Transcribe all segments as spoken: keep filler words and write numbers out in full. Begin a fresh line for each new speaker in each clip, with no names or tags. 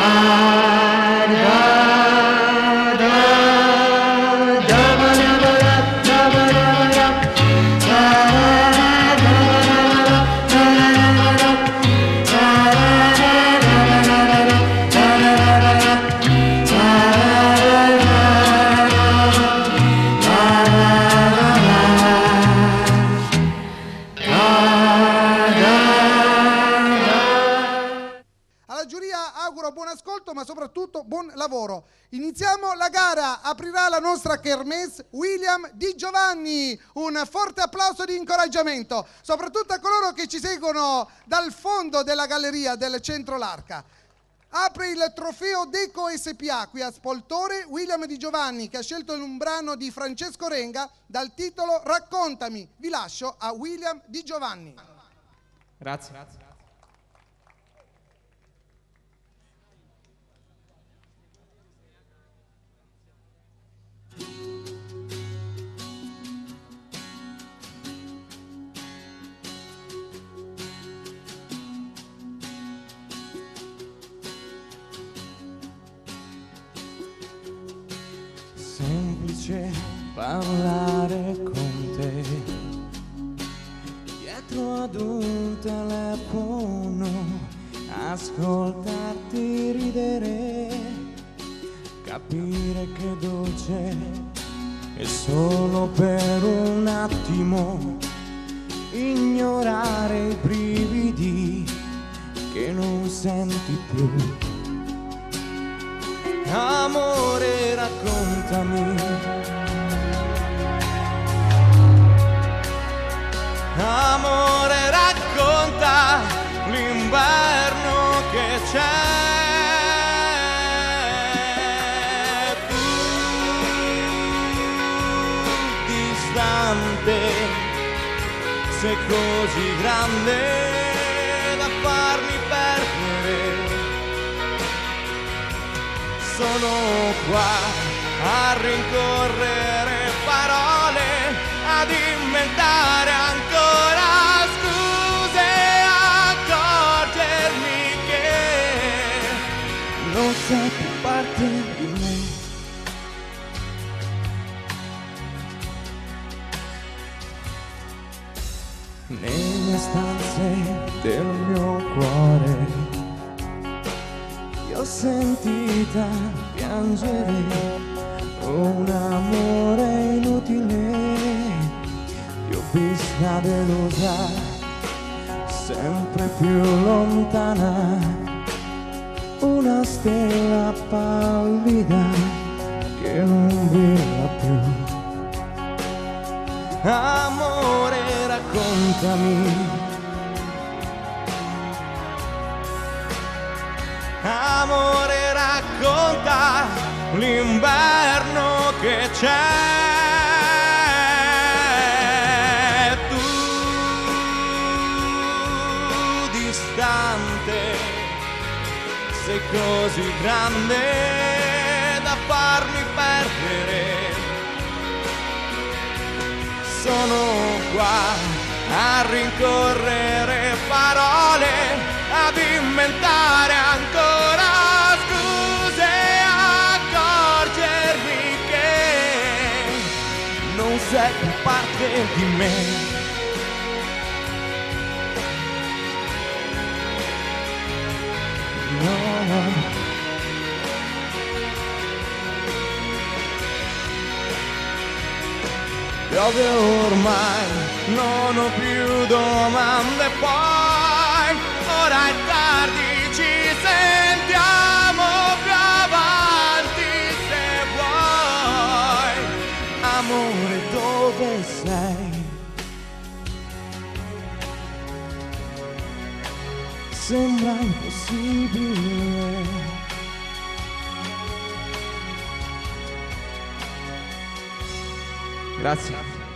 Ma soprattutto buon lavoro. Iniziamo la gara, aprirà la nostra kermesse William Di Giovanni. Un forte applauso di incoraggiamento, soprattutto a coloro che ci seguono dal fondo della galleria del centro Larca. Apre il trofeo Deco S P A qui a Spoltore William Di Giovanni, che ha scelto un brano di Francesco Renga dal titolo Raccontami. Vi lascio a William Di Giovanni.
Grazie. Grazie. Semplice parlare con te dietro ad un telefono, ascoltarti ridere, capire che dolce è solo per un attimo, ignorare i brividi che non senti più. Amore, raccontami, amore, racconta l'inverno che c'è. Tu, distante, sei così grande da farmi perdere. Sono qua a rincorrere parole, ad inventare ancora scuse, accorgermi che non sei più parte di me. Nelle stanze del mio cuore ho sentita piangere un amore inutile, ti ho vista delusa, sempre più lontana, una stella pallida che non brilla più. Amore, raccontami, amore, racconta l'inverno che c'è. Tu, distante, sei così grande da farmi perdere. Sono qua a rincorrere parole, ad inventare ancora scuse, accorgermi che non sei più parte di me. No. Piove ormai, non ho più domande poi, ora è tardi, ci sentiamo più avanti se vuoi. Amore, dove sei? Sembra impossibile. Grazie.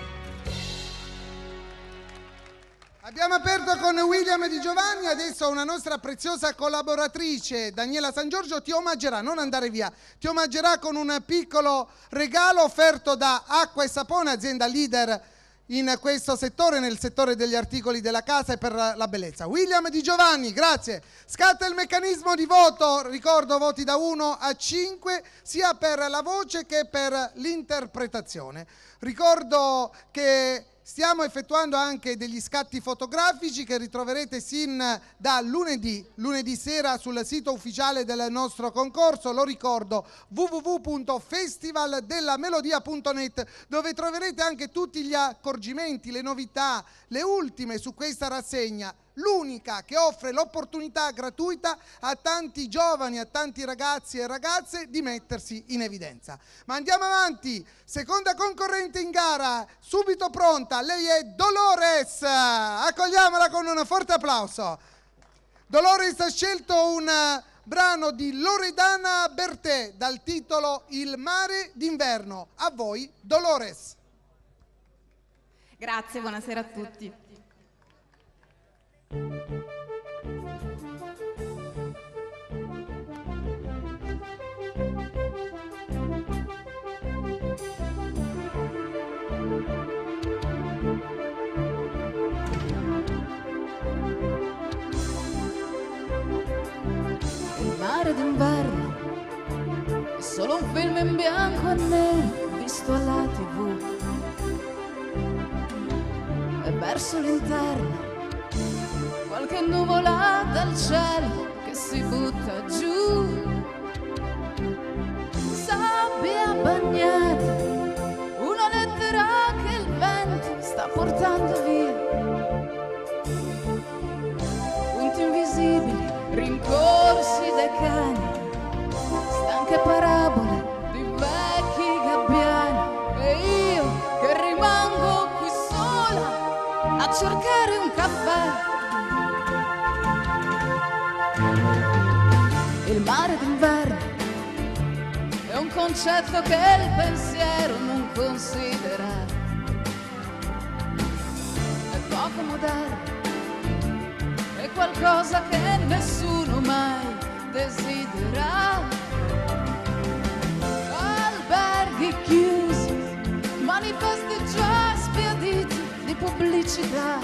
Abbiamo aperto con William Di Giovanni, adesso una nostra preziosa collaboratrice, Daniela San Giorgio, ti omaggerà, non andare via, ti omaggerà con un piccolo regalo offerto da Acqua e Sapone, azienda leader in questo settore, nel settore degli articoli della casa e per la bellezza. William Di Giovanni, grazie. Scatta il meccanismo di voto, ricordo voti da uno a cinque, sia per la voce che per l'interpretazione. Ricordo che stiamo effettuando anche degli scatti fotografici che ritroverete sin da lunedì, lunedì sera sul sito ufficiale del nostro concorso, lo ricordo w w w punto festival della melodia punto net, dove troverete anche tutti gli accorgimenti, le novità, le ultime su questa rassegna, l'unica che offre l'opportunità gratuita a tanti giovani, a tanti ragazzi e ragazze di mettersi in evidenza. Ma andiamo avanti, seconda concorrente in gara, subito pronta, lei è Dolores, accogliamola con un forte applauso. Dolores ha scelto un brano di Loredana Bertè dal titolo Il mare d'inverno. A voi Dolores.
Grazie, buonasera a tutti.
Il mare d'inverno è solo un film in bianco e nero visto alla tivù, e verso l'interno qualche nuvola dal cielo che si butta giù, sabbia bagnata, una lettera che il vento sta portando via, punti invisibili, rincorsi dai cani, stanche parabole di vecchi gabbiani, e io che rimango qui sola a cercare un caffè. Il mare d'inverno è un concetto che il pensiero non considera, è poco moderno, è qualcosa che nessuno mai desidera. Alberghi chiusi, manifesti già sbiaditi di pubblicità,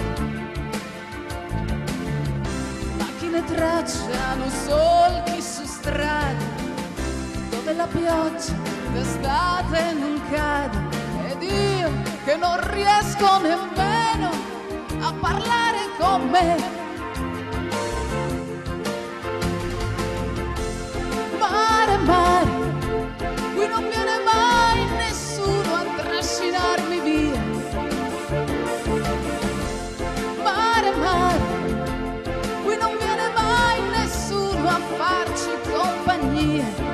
macchine tracciano solchi su strade dove la pioggia d'estate non cade, ed io che non riesco nemmeno a parlare con me. Mare, mare, qui non viene mai nessuno a trascinarmi via. Mare, mare, qui non viene mai nessuno a farci compagnia.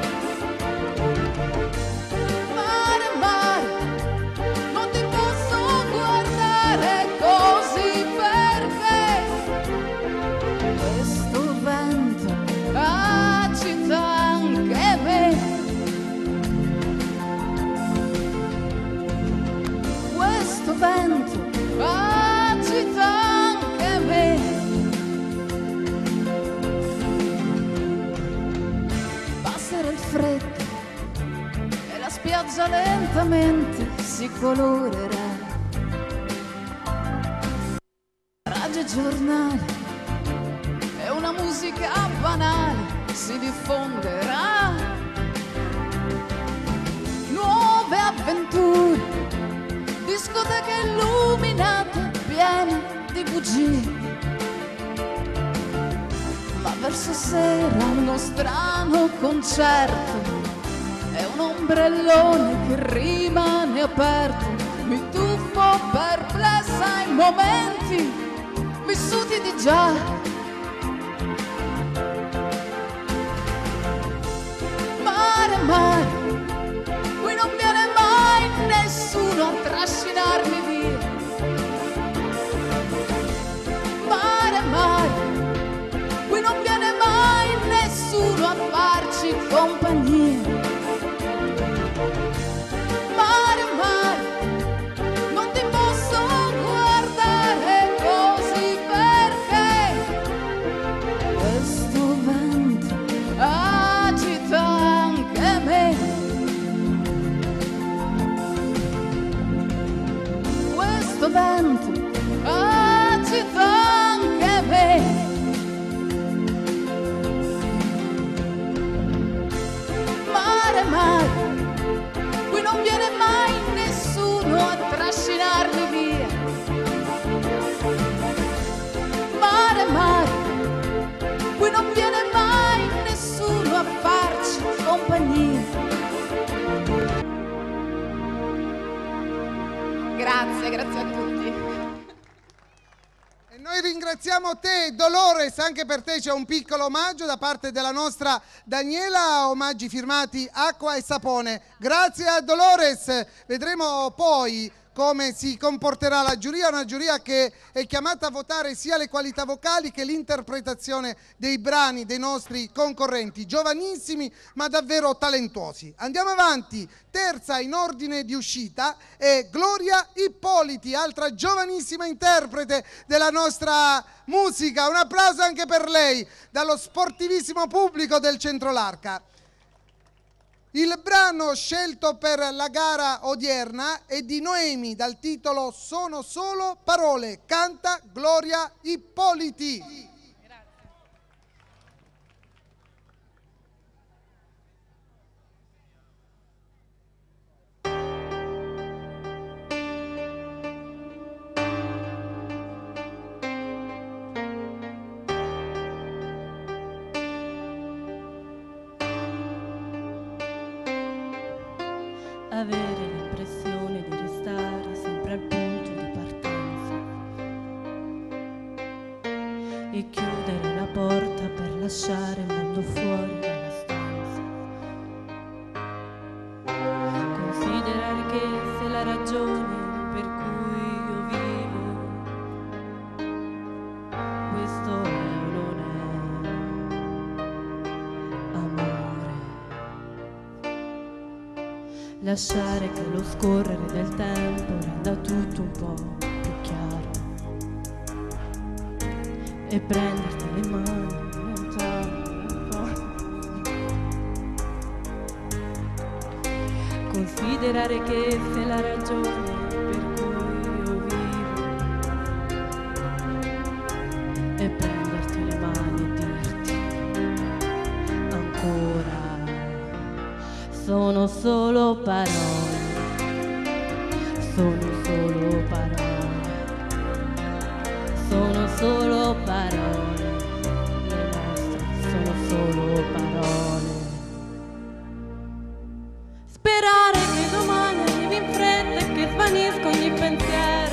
Mare, mare, non ti posso guardare così perché questo vento agita anche me. Questo vento agita anche me. Passerà il freddo e la spiaggia lentamente si colorerà. Radio e giornale e una musica banale si diffonderà. Nuove avventure, discoteche illuminate piene di bugie, ma verso sera uno strano concerto e un ombrellone che rimane aperto. Mi tuffo perplessa in momenti vissuti di già. Mare, mare, qui non viene mai nessuno a trascinarmi via. Mare, mare, qui non viene mai nessuno a farci compagnia. Mare, mare, non ti posso guardare così perché
ringraziamo te, Dolores, anche per te c'è un piccolo omaggio da parte della nostra Daniela, omaggi firmati Acqua e Sapone. Grazie a Dolores, vedremo poi come si comporterà la giuria, una giuria che è chiamata a votare sia le qualità vocali che l'interpretazione dei brani dei nostri concorrenti, giovanissimi ma davvero talentuosi. Andiamo avanti, terza in ordine di uscita è Gloria Ippoliti, altra giovanissima interprete della nostra musica. Un applauso anche per lei dallo sportivissimo pubblico del Centro Larca. Il brano scelto per la gara odierna è di Noemi dal titolo Sono solo parole, canta Gloria Ippoliti.
Avere l'impressione di restare sempre al punto di partenza e chiudere la porta per lasciare il mondo fuori dalla stanza. Considerare che se la ragione per cui io vivo questo è o non è amore. Lasciare che lo scorrere del tempo renda tutto un po' più chiaro e prenderti le mani lontano un po'. Considerare che se la ragione per cui io vivo è prenderti le mani e dirti ancora sono solo parole, sono solo parole, sono solo parole, le nostre sono solo parole. Sperare che domani arrivi in fretta e che svanisca ogni pensiero,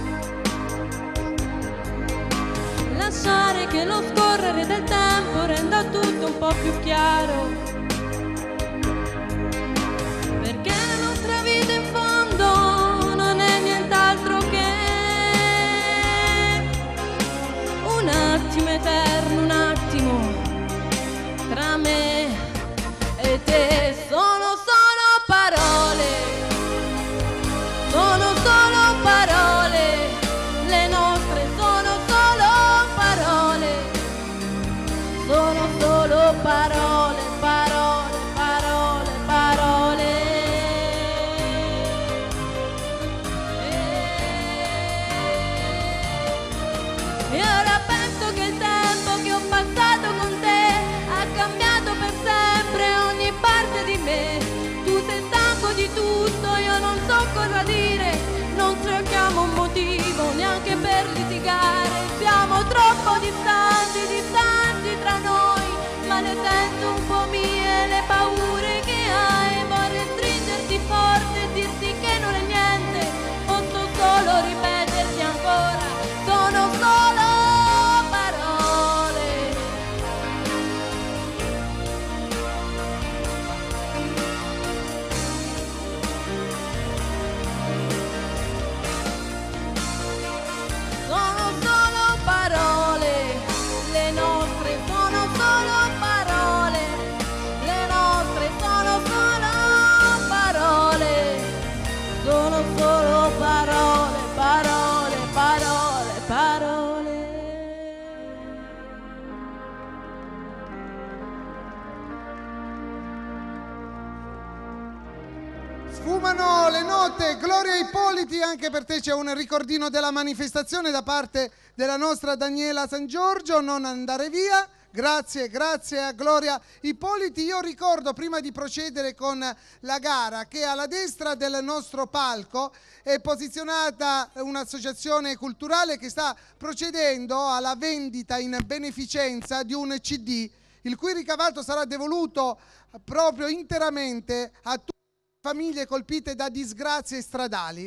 lasciare che lo scorrere del tempo renda tutto un po' più chiaro. Vita in fondo non è nient'altro che un attimo eterno, un attimo tra me e te. Sono solo parole, sono solo parole, le nostre sono solo parole, sono solo parole, parole, parole, parole. E ora penso che il tempo che ho passato con te ha cambiato per sempre ogni parte di me. Tu sei stanco di tutto, io non so cosa dire, non cerchiamo un motivo neanche per litigare. Siamo troppo distanti, distanti tra noi, ma ne sento un po' mie le paure che hai. Vorrei stringerti forte e dirti che non è niente, posso solo ripeterti ancora, sono solo
Sfumano le note, Gloria Ippoliti, anche per te c'è un ricordino della manifestazione da parte della nostra Daniela San Giorgio, non andare via. Grazie, grazie a Gloria Ippoliti. Io ricordo, prima di procedere con la gara, che alla destra del nostro palco è posizionata un'associazione culturale che sta procedendo alla vendita in beneficenza di un C D, il cui ricavato sarà devoluto proprio interamente a tutti famiglie colpite da disgrazie stradali.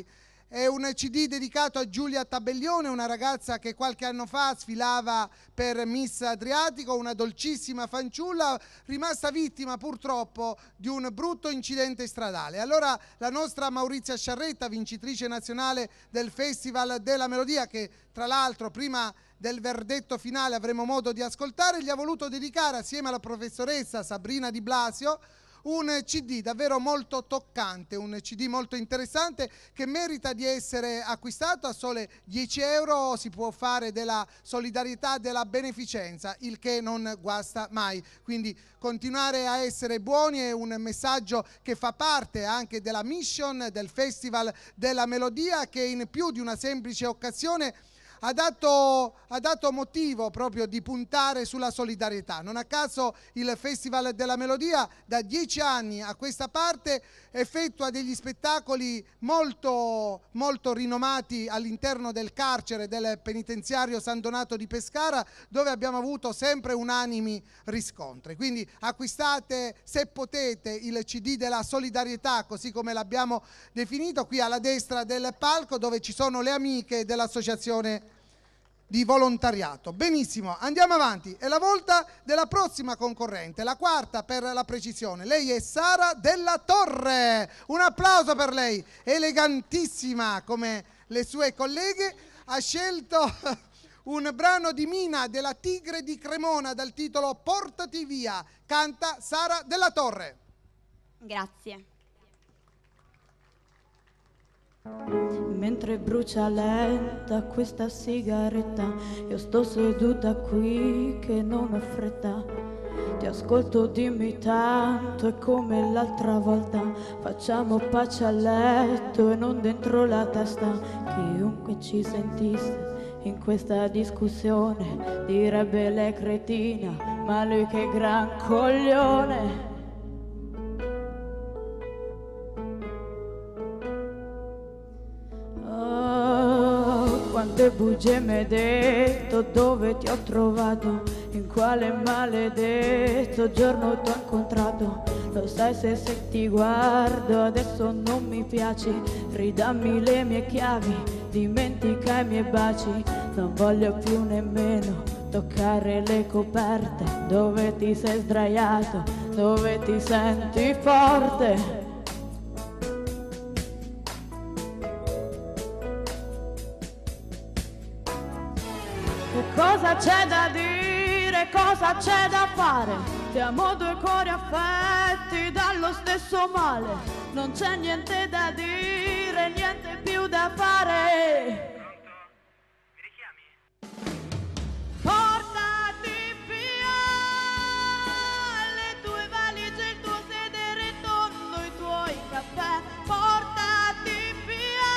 È un C D dedicato a Giulia Tabellione, una ragazza che qualche anno fa sfilava per Miss Adriatico, una dolcissima fanciulla rimasta vittima purtroppo di un brutto incidente stradale. Allora la nostra Maurizia Sciarretta, vincitrice nazionale del Festival della Melodia, che tra l'altro prima del verdetto finale avremo modo di ascoltare, gli ha voluto dedicare assieme alla professoressa Sabrina Di Blasio un C D davvero molto toccante, un C D molto interessante che merita di essere acquistato. A sole dieci euro si può fare della solidarietà, della beneficenza, il che non guasta mai. Quindi continuare a essere buoni è un messaggio che fa parte anche della mission del Festival della Melodia, che in più di una semplice occasione ha dato, ha dato motivo proprio di puntare sulla solidarietà. Non a caso il Festival della Melodia da dieci anni a questa parte effettua degli spettacoli molto, molto rinomati all'interno del carcere del penitenziario San Donato di Pescara, dove abbiamo avuto sempre unanimi riscontri. Quindi acquistate, se potete, il C D della solidarietà, così come l'abbiamo definito, qui alla destra del palco, dove ci sono le amiche dell'associazione di volontariato. Benissimo, andiamo avanti. È la volta della prossima concorrente, la quarta per la precisione. Lei è Sara Della Torre. Un applauso per lei, elegantissima come le sue colleghe. Ha scelto un brano di Mina della Tigre di Cremona dal titolo Portati via. Canta Sara Della Torre.
Grazie.
Mentre brucia lenta questa sigaretta, io sto seduta qui che non ho fretta. Ti ascolto, dimmi tanto, è come l'altra volta. Facciamo pace a letto e non dentro la testa. Chiunque ci sentisse in questa discussione direbbe lei cretina, ma lui che gran coglione. Quante bugie mi hai detto, dove ti ho trovato, in quale maledetto giorno t'ho incontrato. Lo sai se, se ti guardo adesso non mi piaci, ridammi le mie chiavi, dimentica i miei baci. Non voglio più nemmeno toccare le coperte, dove ti sei sdraiato, dove ti senti forte. Cosa c'è da dire, cosa c'è da fare? Siamo due cuori affetti dallo stesso male. Non c'è niente da dire, niente più da fare.
Mi richiami?
Portati via le tue valigie, il tuo sedere tondo, i tuoi caffè. Portati via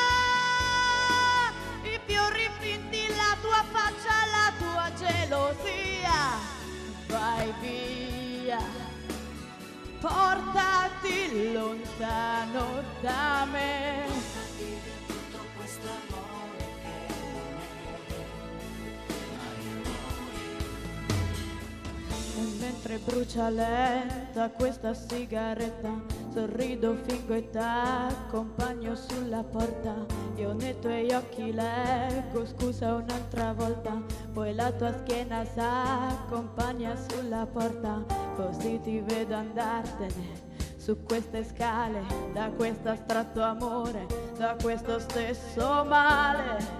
i fiori finti, la tua faccia, la tua gelosia. Vai via, portati lontano da me. Tutto questo amore che non è. E mentre brucia lenta questa sigaretta, sorrido, fingo e t'accompagno sulla porta. Io nei tuoi occhi leggo scusa un'altra volta, poi la tua schiena s'accompagna sulla porta. Così ti vedo andartene su queste scale, da questo astratto amore, da questo stesso male.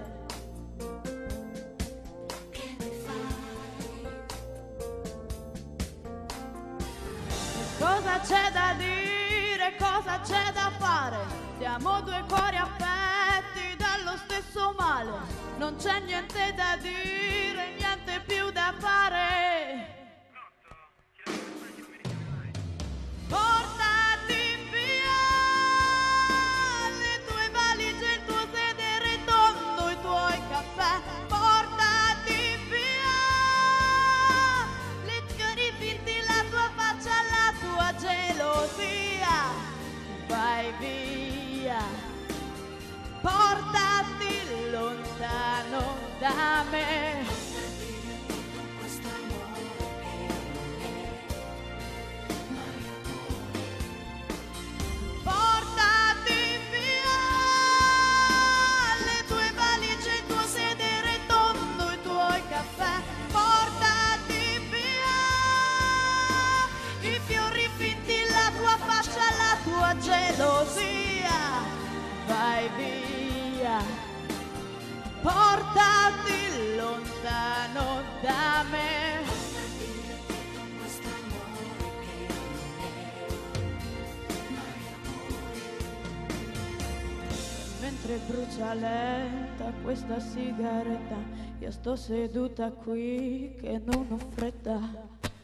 Cosa c'è da dire, cosa c'è da fare? Siamo due cuori affetti dallo stesso male. Non c'è niente da dire, niente più da fare. Portati via le tue valigie, il tuo sedere tondo, i tuoi caffè. Portati via le fiori finti, la tua faccia, la tua gelosia. Vai via, portati lontano da me. Portati via gelosia, vai via, portati lontano da me. Mentre brucia lenta questa sigaretta, io sto seduta qui che non ho fretta.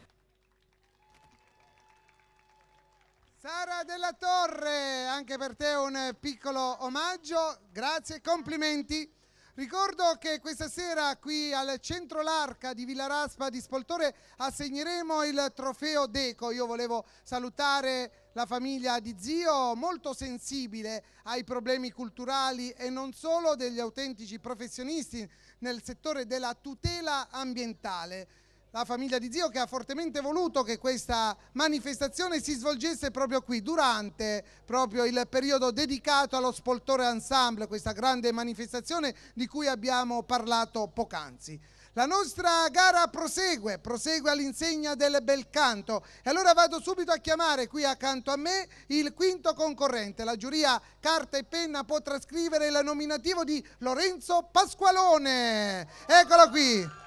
Sara Della Torre, anche per te un piccolo omaggio, grazie, complimenti. Ricordo che questa sera qui al Centro L'Arca di Villaraspa di Spoltore assegneremo il trofeo Deco. Io volevo salutare la famiglia di zio, molto sensibile ai problemi culturali e non solo, degli autentici professionisti nel settore della tutela ambientale. La famiglia di zio che ha fortemente voluto che questa manifestazione si svolgesse proprio qui, durante proprio il periodo dedicato allo Spoltore Ensemble, questa grande manifestazione di cui abbiamo parlato poc'anzi. La nostra gara prosegue, prosegue all'insegna del bel canto e allora vado subito a chiamare qui accanto a me il quinto concorrente. La giuria carta e penna può trascrivere il nominativo di Lorenzo Pasqualone. Eccolo qui.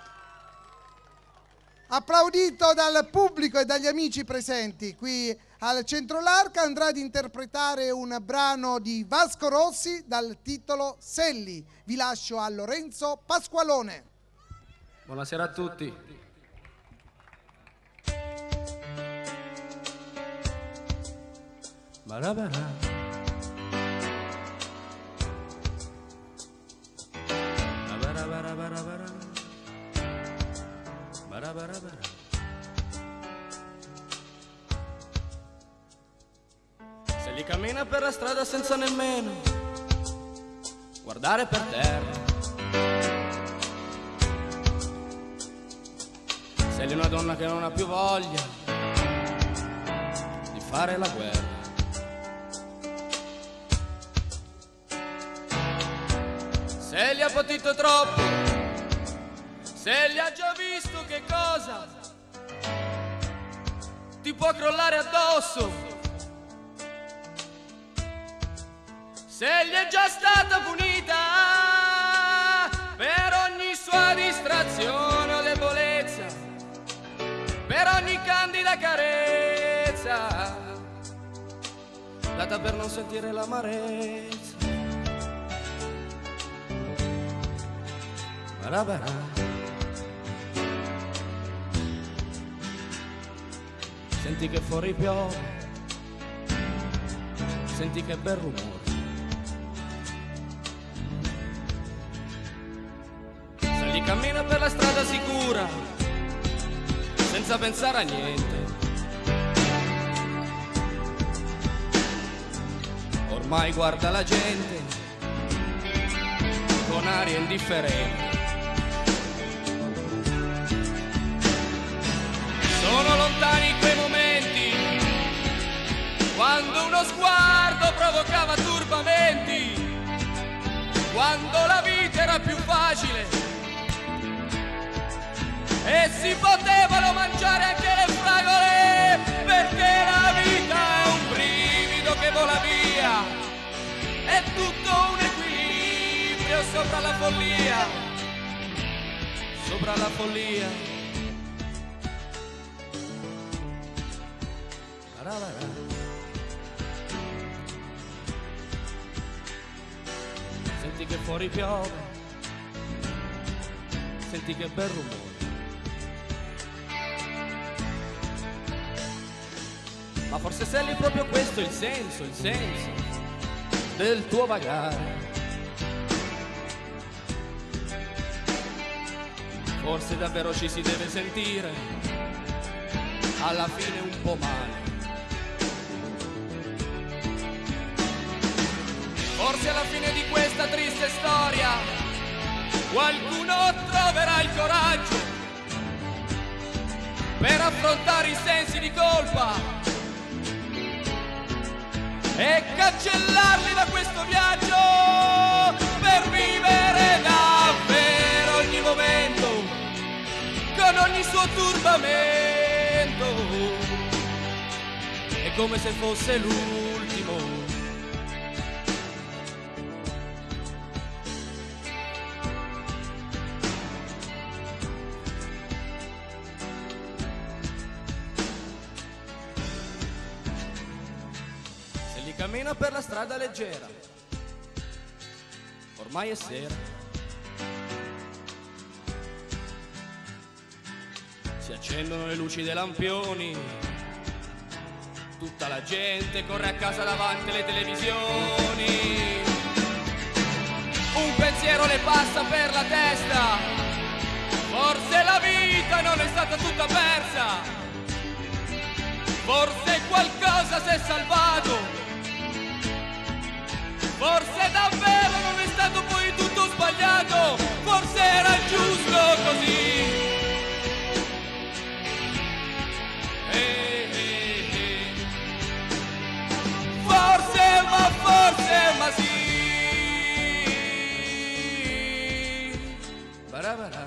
Applaudito dal pubblico e dagli amici presenti qui al Centro L'Arca, andrà ad interpretare un brano di Vasco Rossi dal titolo Selli. Vi lascio a Lorenzo Pasqualone.
Buonasera a tutti. Barabara. Barabara. Barabara. Se li cammina per la strada senza nemmeno guardare per terra, se li una donna che non ha più voglia di fare la guerra, se li ha patito troppo, se gli ha già visto che cosa ti può crollare addosso, se gli è già stata punita per ogni sua distrazione o debolezza, per ogni candida carezza data per non sentire l'amarezza. Barabara. Senti che fuori piove, senti che bel rumore, se li cammina per la strada sicura, senza pensare a niente, ormai guarda la gente con aria indifferente. Sono lontani quei momenti quando uno sguardo provocava turbamenti, quando la vita era più facile e si potevano mangiare anche le fragole, perché la vita è un brivido che vola via, è tutto un equilibrio sopra la follia, sopra la follia. Senti che fuori piove, senti che bel rumore, ma forse sei lì proprio questo il senso, il senso del tuo vagare. Forse davvero ci si deve sentire alla fine un po' male. Forse alla fine di questa triste storia qualcuno troverà il coraggio per affrontare i sensi di colpa e cancellarli da questo viaggio, per vivere davvero ogni momento con ogni suo turbamento. È come se fosse l'ultimo cammino per la strada leggera. Ormai è sera. Si accendono le luci dei lampioni. Tutta la gente corre a casa davanti alle televisioni. Un pensiero le passa per la testa. Forse la vita non è stata tutta persa. Forse qualcosa si è salvato. Forse davvero non è stato poi tutto sbagliato. Forse era giusto così. Eh, eh, eh. Forse, ma forse, ma sì. Barabara.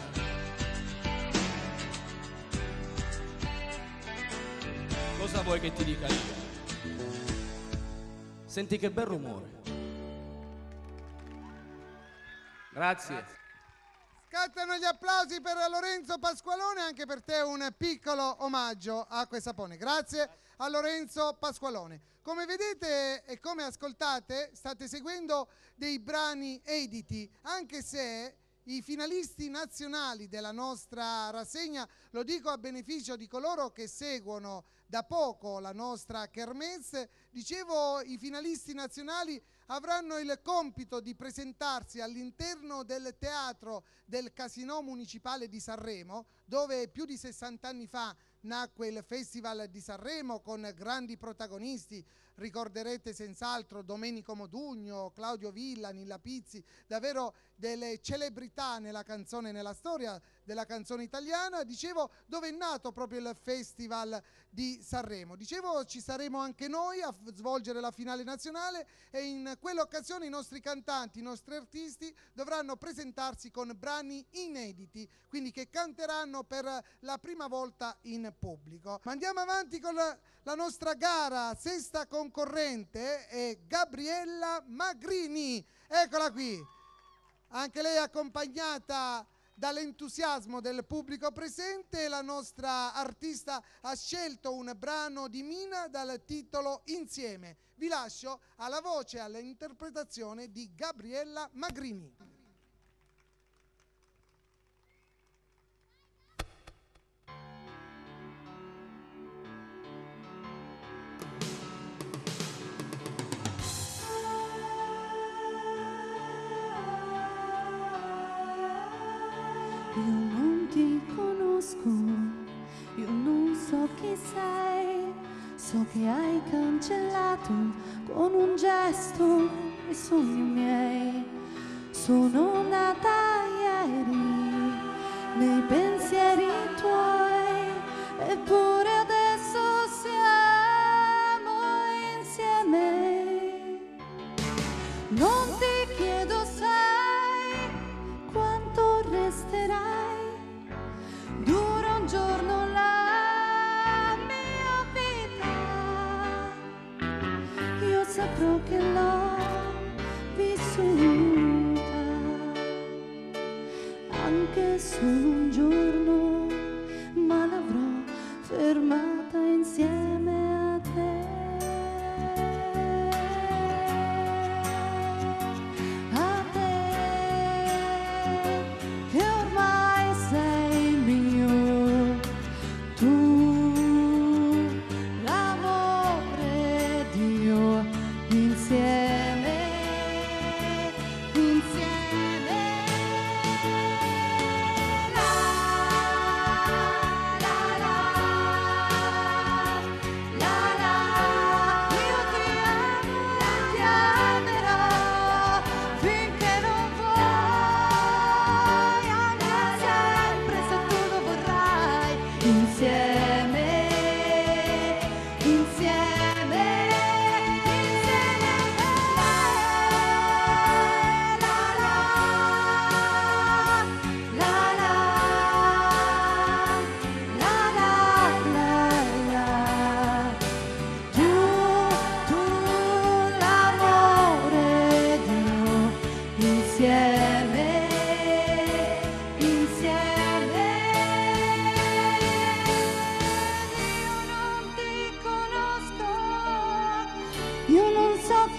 Cosa vuoi che ti dica io? Senti che bel rumore. Grazie.
Scattano gli applausi per Lorenzo Pasqualone, anche per te un piccolo omaggio a questa pone. Grazie a Lorenzo Pasqualone. Come vedete e come ascoltate, state seguendo dei brani editi, anche se i finalisti nazionali della nostra rassegna, lo dico a beneficio di coloro che seguono da poco la nostra kermesse, dicevo, i finalisti nazionali avranno il compito di presentarsi all'interno del teatro del Casinò Municipale di Sanremo, dove più di sessanta anni fa nacque il Festival di Sanremo con grandi protagonisti. Ricorderete senz'altro Domenico Modugno, Claudio Villa, Nilla Pizzi, davvero delle celebrità nella canzone, nella storia della canzone italiana. Dicevo, dove è nato proprio il Festival di Sanremo. Dicevo, ci saremo anche noi a svolgere la finale nazionale e in quell'occasione i nostri cantanti, i nostri artisti dovranno presentarsi con brani inediti, quindi che canteranno per la prima volta in pubblico. Ma andiamo avanti con la, la nostra gara. Sesta concorrente è Gabriella Magrini. Eccola qui. Anche lei accompagnata dall'entusiasmo del pubblico presente. La nostra artista ha scelto un brano di Mina dal titolo Insieme. Vi lascio alla voce e all'interpretazione di Gabriella Magrini.
Io non ti conosco, io non so chi sei, so che hai cancellato con un gesto i sogni miei. Sono nata ieri nei pensieri tuoi, eppure adesso siamo insieme. Non ti chiedo sai quanto resterai, dura un giorno la mia vita, io saprò che l'ho vissuta, anche solo un giorno, ma l'avrò fermata insieme a te. Insieme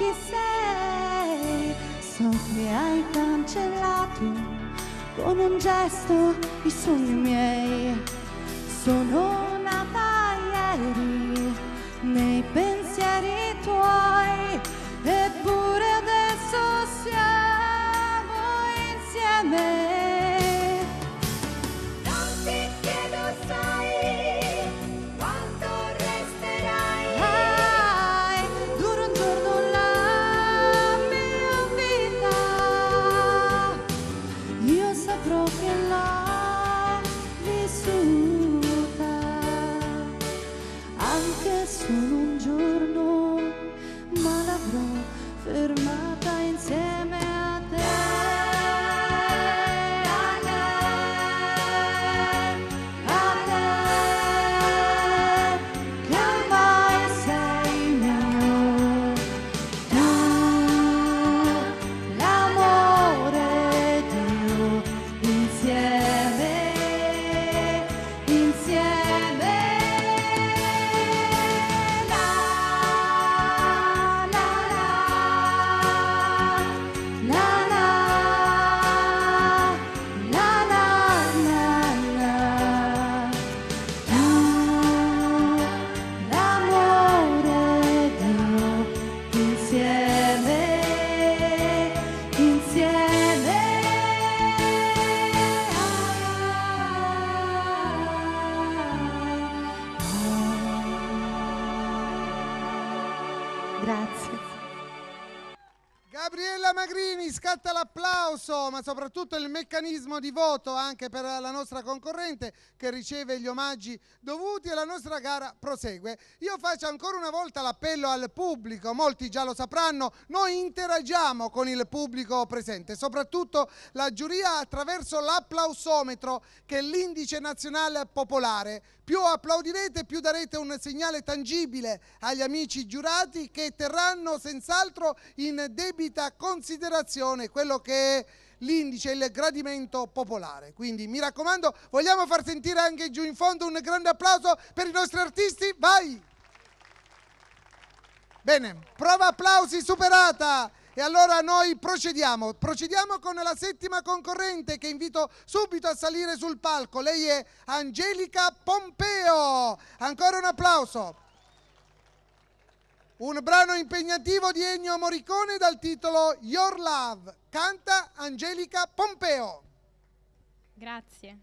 chi sei. So che hai cancellato con un gesto i sogni miei. Sono nata ieri nei pensieri tuoi, eppure adesso siamo insieme.
Non ti chiedo, sai quanto resterai.
Hai dura un giorno la mia vita, io saprò che l'ho vissuta, anche solo un giorno, ma l'avrò fermata insieme a te.
Gabriella Magrini, scatta l'applauso, ma soprattutto il meccanismo di voto anche per la nostra concorrente che riceve gli omaggi dovuti e la nostra gara prosegue. Io faccio ancora una volta l'appello al pubblico, molti già lo sapranno, noi interagiamo con il pubblico presente, soprattutto la giuria attraverso l'applausometro che è l'indice nazionale popolare. Più applaudirete, più darete un segnale tangibile agli amici giurati che terranno senz'altro in debita considerazione quello che è l'indice, il gradimento popolare. Quindi mi raccomando, vogliamo far sentire anche giù in fondo un grande applauso per i nostri artisti? Vai! Bene, prova applausi superata. E allora noi procediamo, procediamo con la settima concorrente che invito subito a salire sul palco. Lei è Angelica Pompeo. Ancora un applauso. Un brano impegnativo di Ennio Morricone dal titolo Your Love. Canta Angelica Pompeo.
Grazie.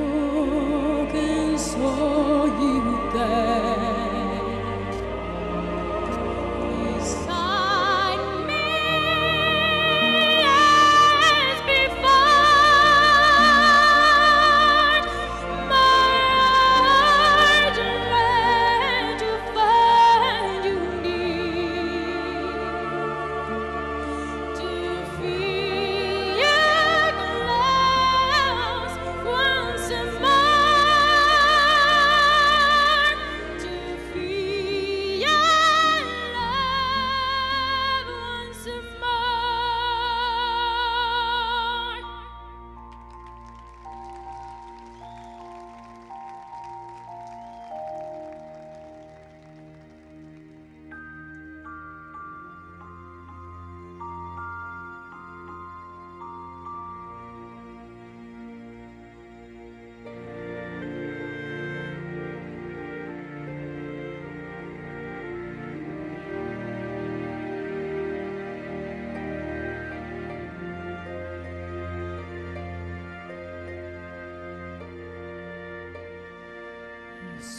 Saw you there.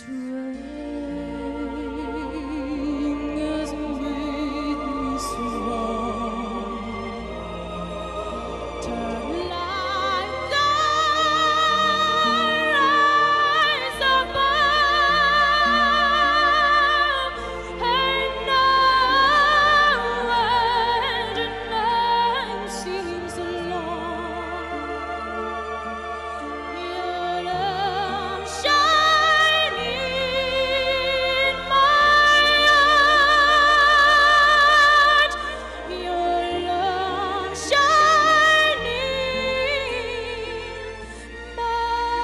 rain hasn't made me so warm. Turn lights on, rise above, and now the night seems long. Your love shining in my heart. Your love shining in my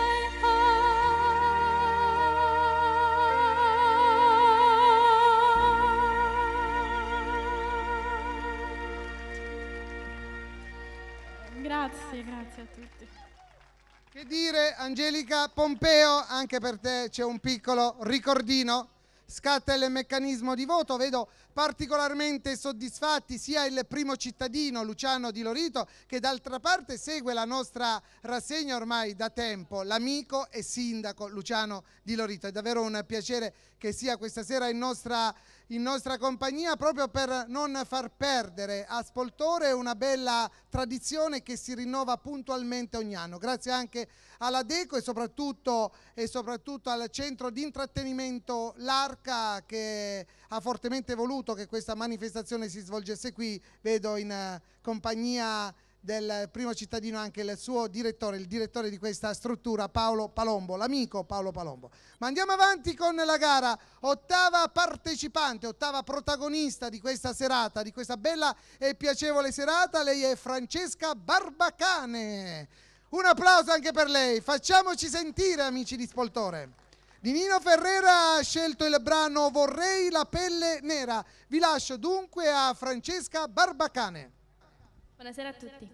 heart.
Grazie, grazie a tutti.
Che dire, Angelica Pompeo, anche per te c'è un piccolo ricordino. Scatta il meccanismo di voto, vedo particolarmente soddisfatti sia il primo cittadino Luciano Di Lorito, che d'altra parte segue la nostra rassegna ormai da tempo, l'amico e sindaco Luciano Di Lorito. È davvero un piacere che sia questa sera in nostra, in nostra compagnia, proprio per non far perdere a Spoltore una bella tradizione che si rinnova puntualmente ogni anno. Grazie anche alla Deco e soprattutto, e soprattutto al centro di intrattenimento L'Arca, che ha fortemente voluto che questa manifestazione si svolgesse qui. Vedo in eh, compagnia del primo cittadino anche il suo direttore, il direttore di questa struttura, Paolo Palombo, l'amico Paolo Palombo. Ma andiamo avanti con la gara, ottava partecipante, ottava protagonista di questa serata, di questa bella e piacevole serata. Lei è Francesca Barbacane. Un applauso anche per lei, facciamoci sentire, amici di Spoltore. Di Nino Ferrera ha scelto il brano Vorrei la pelle nera. Vi lascio dunque a Francesca Barbacane.
Buonasera a tutti.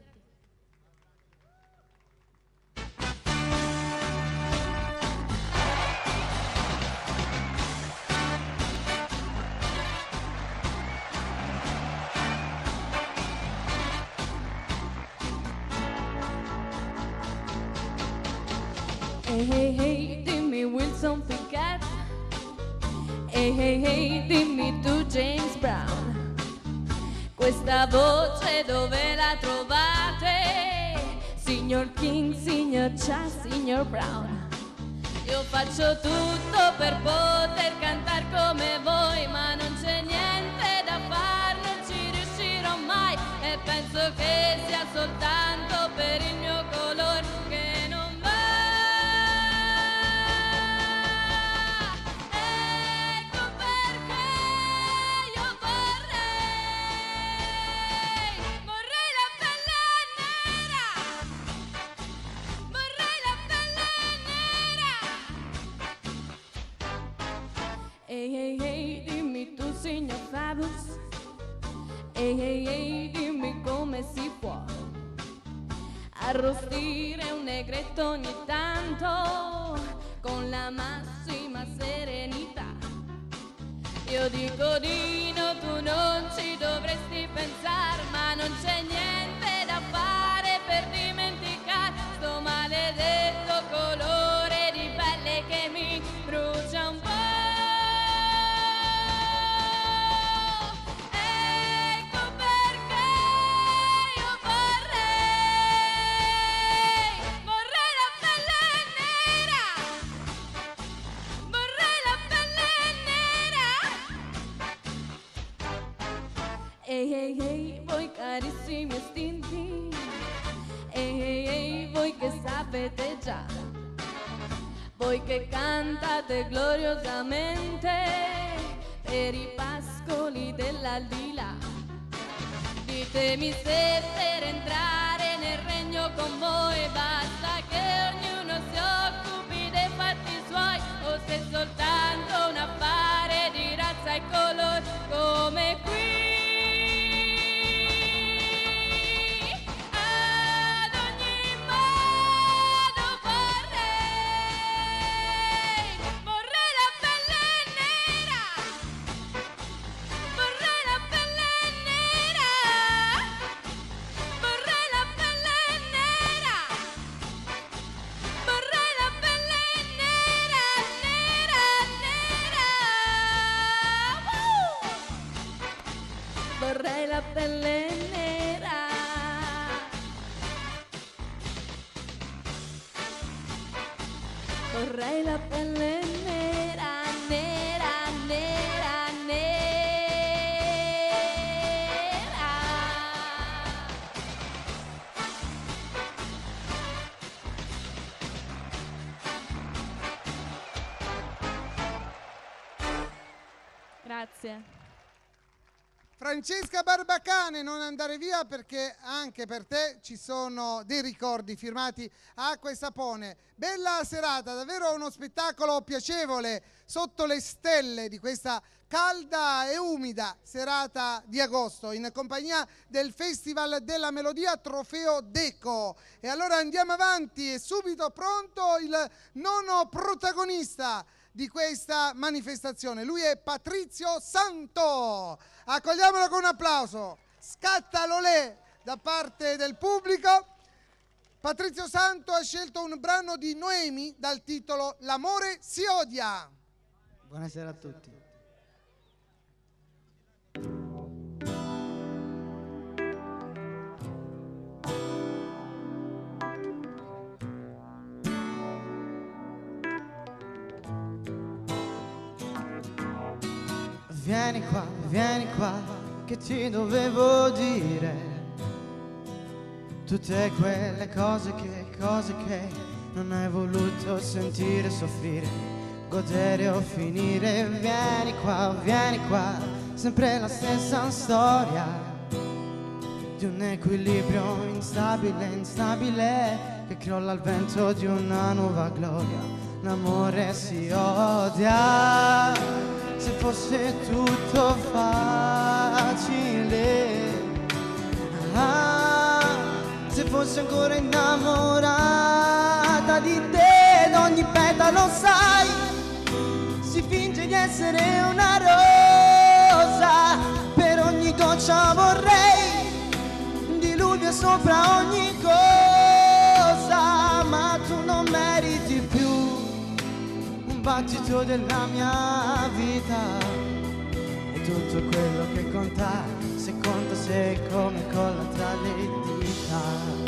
Hey, hey, hey, dimmi Wilson Pickett. Hey, hey, hey, dimmi tu James Brown. Questa voce dove la trovate? Signor King, signor Charles, signor Brown. Io faccio tutto per poter cantare come voi, ma non c'è niente da fare, non ci riuscirò mai. E penso che sia soltanto per il mio colore che non va. Ecco perché io vorrei, vorrei la pelle nera, vorrei la pelle nera. Ehi, ehi, ehi, dimmi tu signor Fabulous. Ehi, ehi, ehi, dimmi come si può arrostire un negretto ogni tanto con la massima serenità. Io dico Dino, tu non ci dovresti pensare, ma non c'è niente da fare per dimenticare sto maledetto colore di pelle che mi brucia un po'. Ecco perché io vorrei, vorrei la pelle nera, vorrei la pelle nera. Ehi, ehi, ehi, voi carissimi estinti, ehi, ehi, ehi, voi che sapete già, voi che cantate gloriosamente per i pascoli dell'aldilà. Ditemi se per entrare nel regno con voi basta che ognuno si occupi dei fatti suoi, o se è soltanto un affare di razza e colore come qui. Ad ogni modo vorrei, vorrei la pelle nera, vorrei la pelle nera, vorrei la pelle nera, vorrei la pelle nera, nera, pelle nera. Vorrei la pelle nera, nera, nera, nera. Grazie.
Francesca Barbacane, non andare via perché anche per te ci sono dei ricordi firmati Acqua e Sapone. Bella serata, davvero uno spettacolo piacevole sotto le stelle di questa calda e umida serata di agosto in compagnia del Festival della Melodia Trofeo Deco. E allora andiamo avanti, è subito pronto il nono protagonista di questa manifestazione. Lui è Patrizio Santo. Accogliamolo con un applauso. Scatta l'olè da parte del pubblico. Patrizio Santo ha scelto un brano di Noemi dal titolo L'amore si odia.
Buonasera a tutti. Vieni qua, vieni qua, che ti dovevo dire tutte quelle cose che, cose che non hai voluto sentire, soffrire, godere o finire. Vieni qua, vieni qua, sempre la stessa storia di un equilibrio instabile, instabile, che crolla al vento di una nuova gloria. L'amore si odia. Se fosse tutto facile, ah, se fossi ancora innamorata di te, ed ogni petalo sai, si finge di essere una rosa, per ogni goccia vorrei diluvio sopra ogni cosa, ma tu non meriti più un battito della mia vita. E tutto quello che conta, se conta, se come colla tra le dita.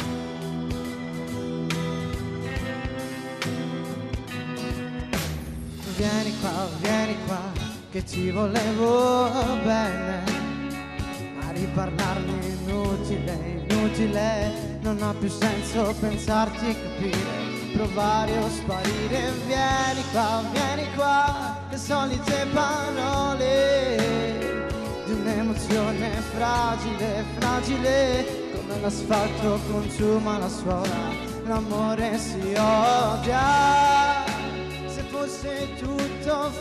Vieni qua, vieni qua, che ti volevo bene, ma riparlarmi è inutile, inutile, non ha più senso pensarti e capire, provare o sparire. Vieni qua, vieni qua, le solite parole di un'emozione fragile, fragile, come l'asfalto consuma la suola. L'amore si odia. Se fosse tutto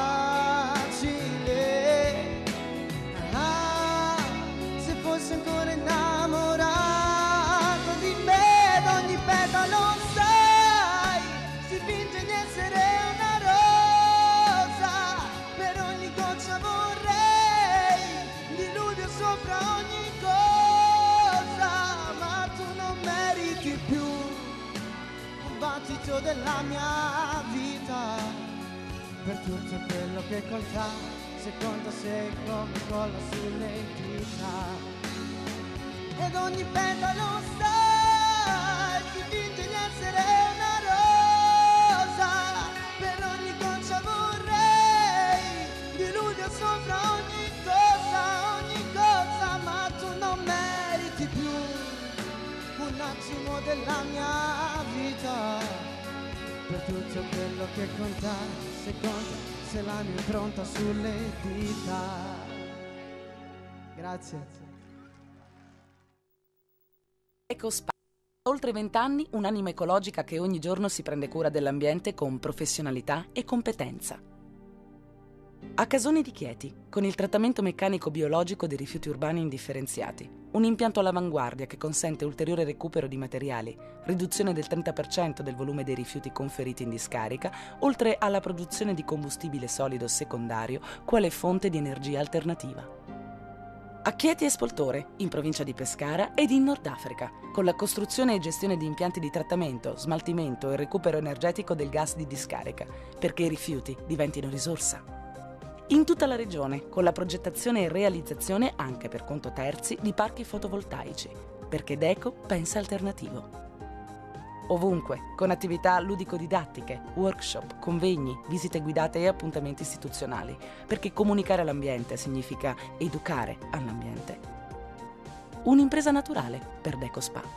facile, ah, se fosse ancora innamorato di me, ad ogni petalo sai, si finge di essere una rosa, per ogni goccia vorrei diluvio sopra ogni cosa, ma tu non meriti più un battito della mia vita, per tutto quello che conta, se conta, se come colla sulle dita. Ed ogni petalo sai, si finge di essere una rosa, per ogni goccia vorrei diluvio sopra ogni cosa, ogni cosa, ma tu non meriti più un attimo della mia vita, per tutto quello che conta, se conta, se la mia impronta sulle dita. Grazie.
EcoSpa. Oltre vent'anni, un'anima ecologica che ogni giorno si prende cura dell'ambiente con professionalità e competenza. A Casoni di Chieti, con il trattamento meccanico biologico dei rifiuti urbani indifferenziati, un impianto all'avanguardia che consente ulteriore recupero di materiali, riduzione del trenta per cento del volume dei rifiuti conferiti in discarica, oltre alla produzione di combustibile solido secondario quale fonte di energia alternativa. A Chieti e Spoltore, in provincia di Pescara ed in Nord Africa, con la costruzione e gestione di impianti di trattamento, smaltimento e recupero energetico del gas di discarica, perché i rifiuti diventino risorsa. in tutta la regione, con la progettazione e realizzazione anche per conto terzi di parchi fotovoltaici, perché Deco pensa alternativo. Ovunque, con attività ludico-didattiche, workshop, convegni, visite guidate e appuntamenti istituzionali, perché comunicare all'ambiente significa educare all'ambiente. Un'impresa naturale per Deco Spa.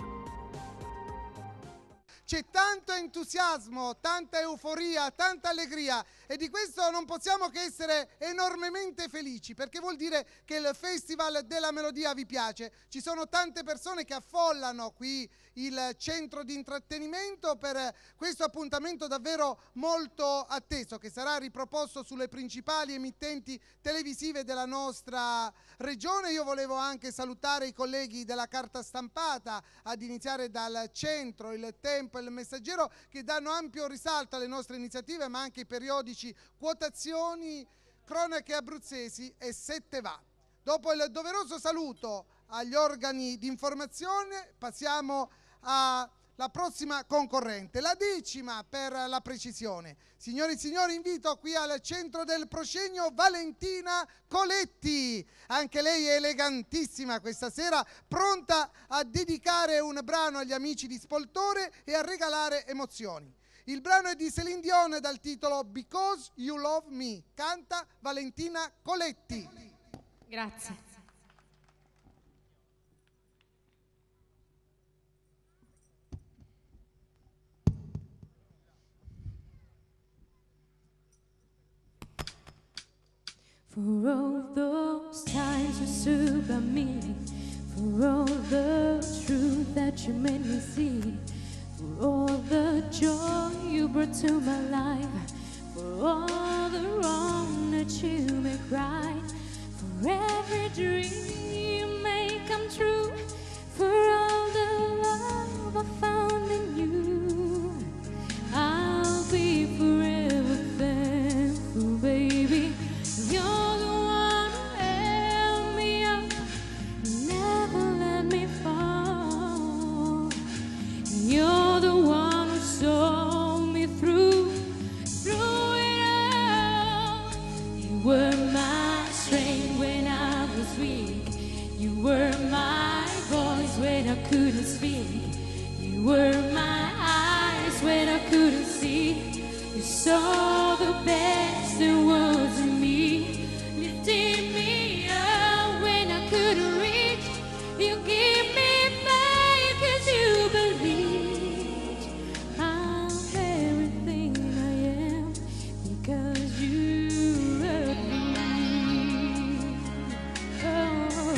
C'è tanto entusiasmo, tanta euforia, tanta allegria e di questo non possiamo che essere enormemente felici, perché vuol dire che il Festival della Melodia vi piace. Ci sono tante persone che affollano qui il centro di intrattenimento per questo appuntamento davvero molto atteso, che sarà riproposto sulle principali emittenti televisive della nostra regione. Io volevo anche salutare i colleghi della carta stampata, ad iniziare dal Centro, Il Tempo, Il Messaggero, che danno ampio risalto alle nostre iniziative, ma anche i periodici Quotazioni, Cronache Abruzzesi e Sette Va. Dopo il doveroso saluto agli organi di informazione, passiamo alla prossima concorrente, la decima per la precisione. Signori e signori, invito qui al centro del proscenio Valentina Coletti. Anche lei è elegantissima questa sera, pronta a dedicare un brano agli amici di Spoltore e a regalare emozioni. Il brano è di Céline Dion dal titolo Because You Love Me. Canta Valentina Coletti.
Grazie. For all those times you stood by me, for all the truth that you made me see, for all the joy you brought to my life, for all the wrong that you make right, for every dream you make come true, for all the love I found in you, I'll be forever thankful, baby. You're the one who held me up, never let me fall. You're the one who saw me through, through it all. You were my strength when I was weak. You were my voice when I couldn't speak. You were my eyes when I couldn't see. You saw the best there was in me, lifting me up when I couldn't reach. You give me faith 'cause you believed I'm everything I am because you love me. Oh,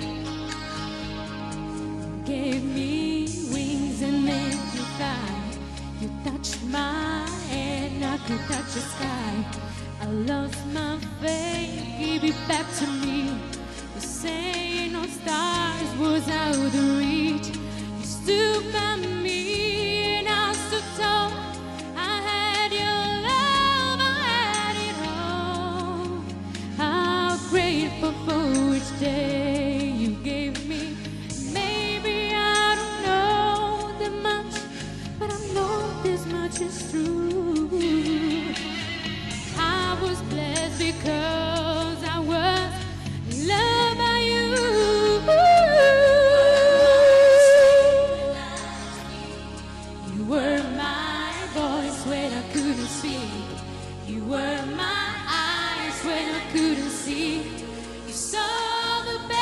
you gave me wings and made me fly. You touched my hand, I could touch the sky. I lost my faith, give it back to me. You say no stars was out of reach. You stood by me and I stood tall. I had your love, I had it all. How grateful for each day you gave me. Maybe I don't know that much, but I know this much is true. I was blessed because I was loved by you. You were my voice when I couldn't speak. You were my eyes when I couldn't see. You saw the best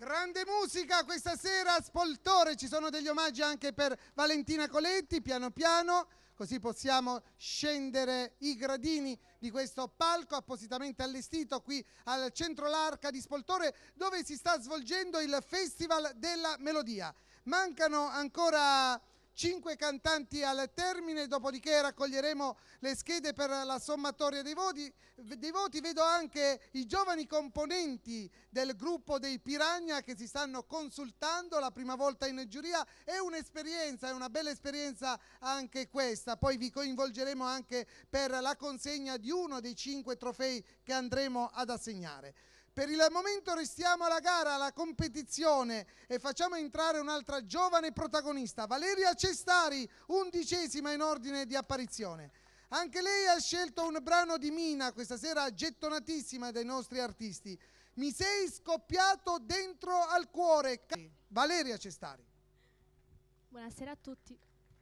Grande musica questa sera, Spoltore, ci sono degli omaggi anche per Valentina Coletti, piano piano, così possiamo scendere i gradini di questo palco appositamente allestito qui al centro L'Arca di Spoltore, dove si sta svolgendo il Festival della Melodia. Mancano ancora cinque cantanti al termine, dopodiché raccoglieremo le schede per la sommatoria dei voti. Dei voti. Vedo anche i giovani componenti del gruppo dei Piranha che si stanno consultando la prima volta in giuria. È un'esperienza, è una bella esperienza anche questa. Poi vi coinvolgeremo anche per la consegna di uno dei cinque trofei che andremo ad assegnare. Per il momento restiamo alla gara, alla competizione e facciamo entrare un'altra giovane protagonista, Valeria Cestari, undicesima in ordine di apparizione. Anche lei ha scelto un brano di Mina, questa sera gettonatissima dai nostri artisti. Mi sei scoppiato dentro al cuore. Valeria Cestari.
Buonasera a tutti.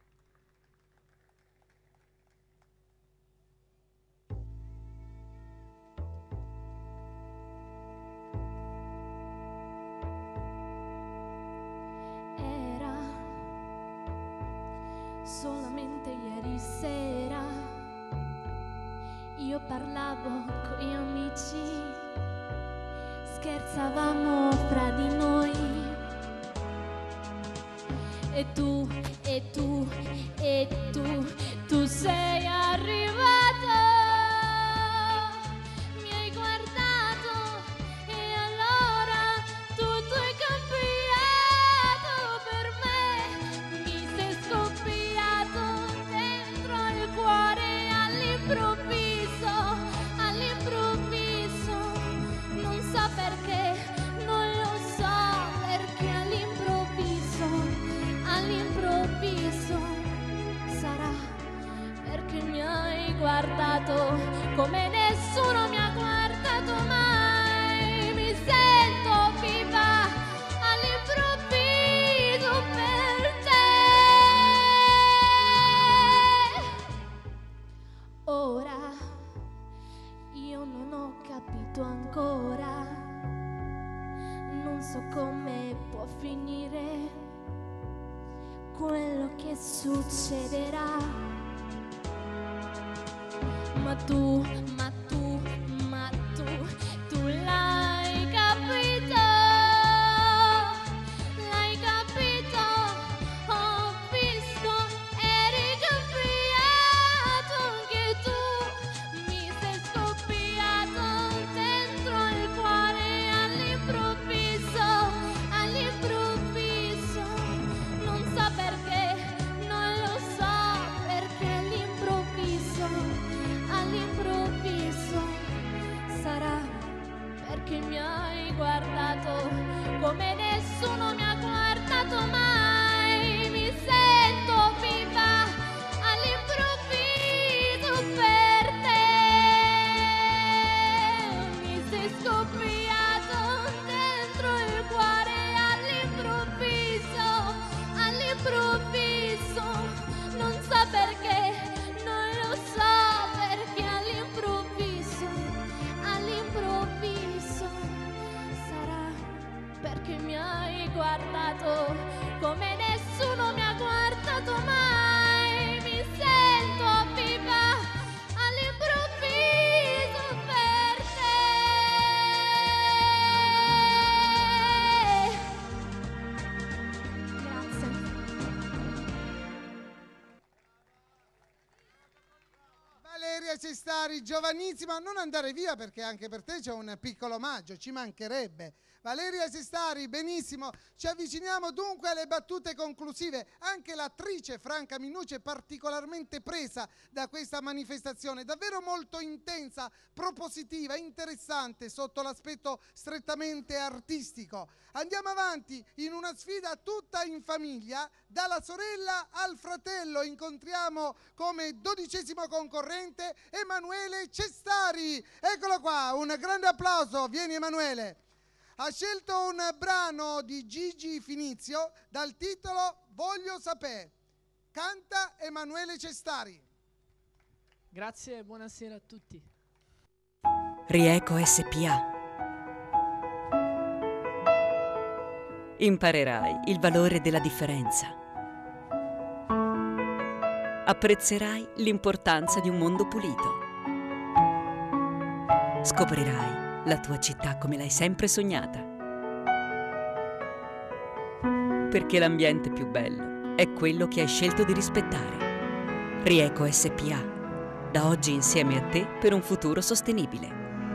Solamente ieri sera io parlavo con gli amici, scherzavamo fra di noi e tu, e tu, e tu, tu sei arrivato, mi hai guardato e allora tutto è cambiato per me, mi sei scoppiato dentro il cuore all'improvviso, all'improvviso, non so perché, non lo so perché all'improvviso, all'improvviso, sarà perché mi hai guardato come nessuno mi ha guardato mai, mi sento viva all'improvviso per te. Ora io non ho capito ancora, non so come può finire quello che succederà. Ma tu, ma tu, ma tu, tu l'hai capito, l'hai capito, ho visto, eri cambiato anche tu, mi sei scoppiato dentro il cuore all'improvviso, all'improvviso, non so perché, non lo so perché all'improvviso, all'improvviso, sarà perché mi hai guardato come nessuno mi ha guardato mai, mi sento viva all'improvviso per te, mi sei scoppiato dentro il cuore all'improvviso, all'improvviso, non so perché, non lo so perché all'improvviso, all'improvviso, sarà perché mi hai guardato come nessuno mi ha guardato mai, mi sento viva all'improvviso per te. Grazie.
Valeria Cestari, giovanissima, non andare via perché anche per te c'è un piccolo omaggio, ci mancherebbe. Valeria Cestari, benissimo, ci avviciniamo dunque alle battute conclusive. Anche l'attrice Franca Minucci è particolarmente presa da questa manifestazione, davvero molto intensa, propositiva, interessante sotto l'aspetto strettamente artistico. Andiamo avanti in una sfida tutta in famiglia, dalla sorella al fratello. Incontriamo come dodicesimo concorrente Emanuele Cestari. Eccolo qua, un grande applauso, vieni Emanuele. Ha scelto un brano di Gigi Finizio dal titolo Voglio sapere. Canta Emanuele Cestari.
Grazie e buonasera a tutti.
Rieco S P A. Imparerai il valore della differenza. Apprezzerai l'importanza di un mondo pulito. Scoprirai la tua città come l'hai sempre sognata. Perché l'ambiente più bello è quello che hai scelto di rispettare. Rieco S P A, da oggi insieme a te per un futuro sostenibile.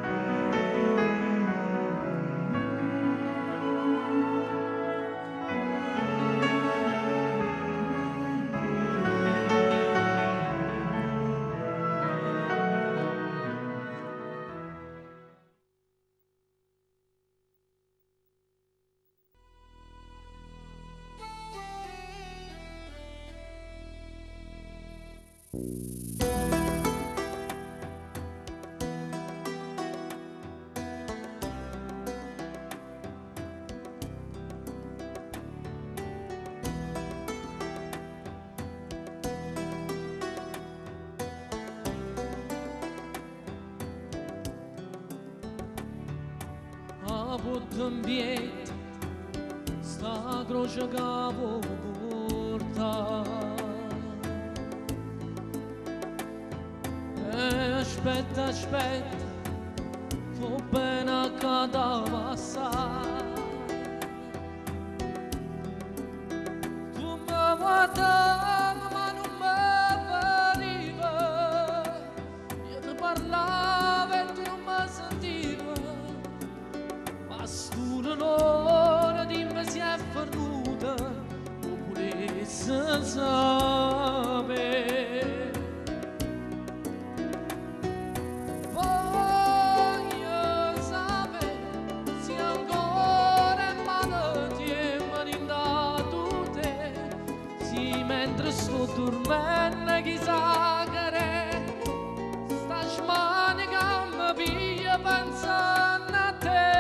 Ambiente, sta croce che porta e aspetta, aspetta, fa bene che da passare. Tu mi guardavi ma non mi veniva, io ti parlavo e tu non mi sentivi. L'ora di me si è perduta, oppure se sapere. Voglio sapere se ancora in mano tempo rindato te, se mentre sto dormendo chissà che re, sta smane che mi piglia pensando a te.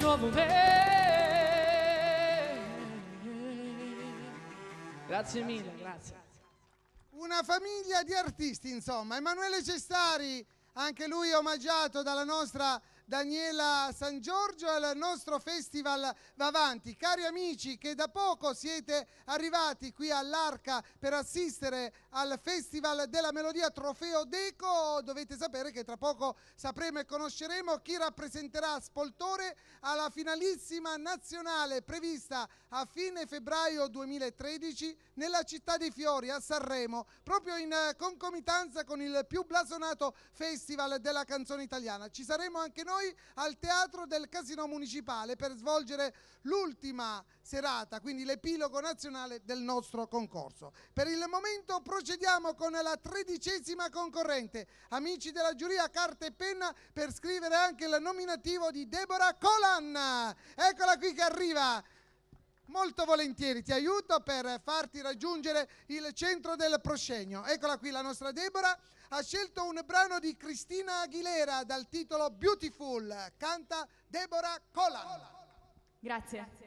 nuovo me. Grazie mille, grazie.
Una famiglia di artisti, insomma. Emanuele Cestari, anche lui omaggiato dalla nostra Daniela San Giorgio, al nostro festival va avanti. Cari amici che da poco siete arrivati qui all'Arca per assistere al Festival della Melodia Trofeo Deco, dovete sapere che tra poco sapremo e conosceremo chi rappresenterà Spoltore alla finalissima nazionale prevista a fine febbraio duemilatredici nella Città dei Fiori a Sanremo, proprio in concomitanza con il più blasonato festival della canzone italiana. Ci saremo anche noi al Teatro del Casino Municipale per svolgere l'ultima serata, quindi l'epilogo nazionale del nostro concorso. Per il momento procediamo con la tredicesima concorrente. Amici della giuria, carta e penna per scrivere anche il nominativo di Deborah Colan. Eccola qui che arriva. Molto volentieri ti aiuto per farti raggiungere il centro del proscenio. Eccola qui la nostra Deborah. Ha scelto un brano di Cristina Aguilera dal titolo Beautiful. Canta Deborah Colan.
Grazie.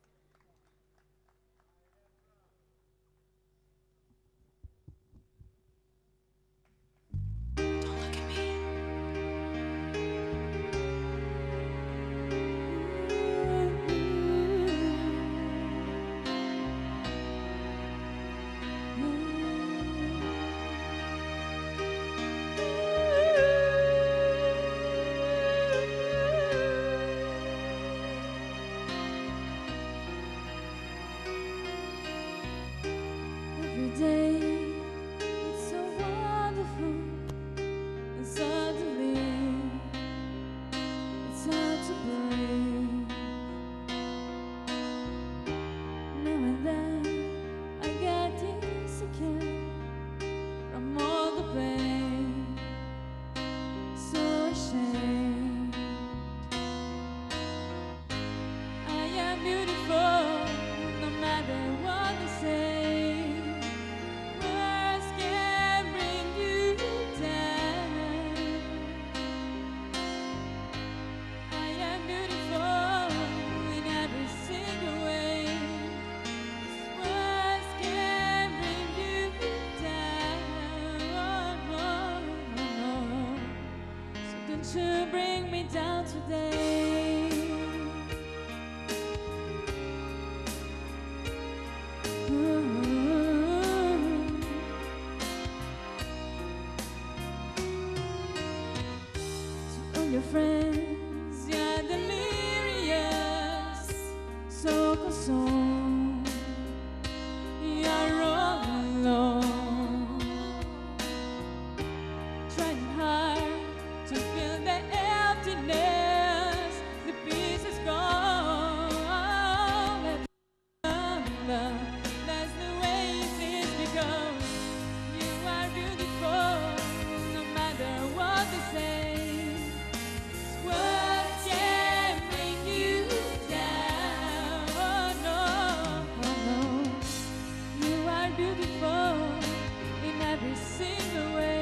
To bring me down today. Ooh. To all your friends, you're delirious, so consumed, you're all alone, trying hard to fill the emptiness, the peace is gone. That's the way it is because you are beautiful, no matter what they say. Words can bring you down. Oh no, oh no. You are beautiful in every single way.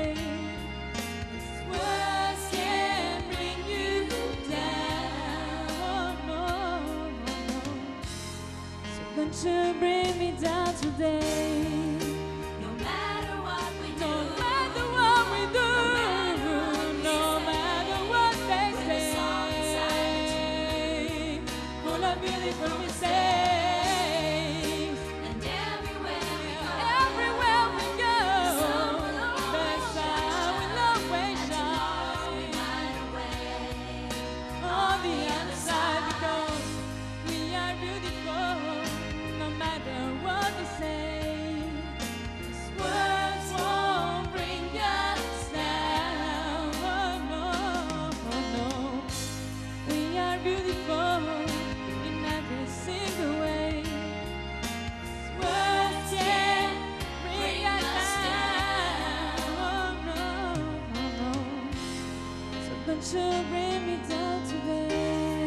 Words can bring you down. Oh no, oh no. So don't you bring me down today. No matter what we do, no matter what we do, no matter what they say, all our beautiful mistakes, and everywhere we go, everywhere we go, the sun will always shine on the other side because we are beautiful, no matter what they say. These words won't bring us down. Oh no, oh no. We are beautiful in every single way. These words can bring us down. Oh no, oh no. So don't you bring me down today.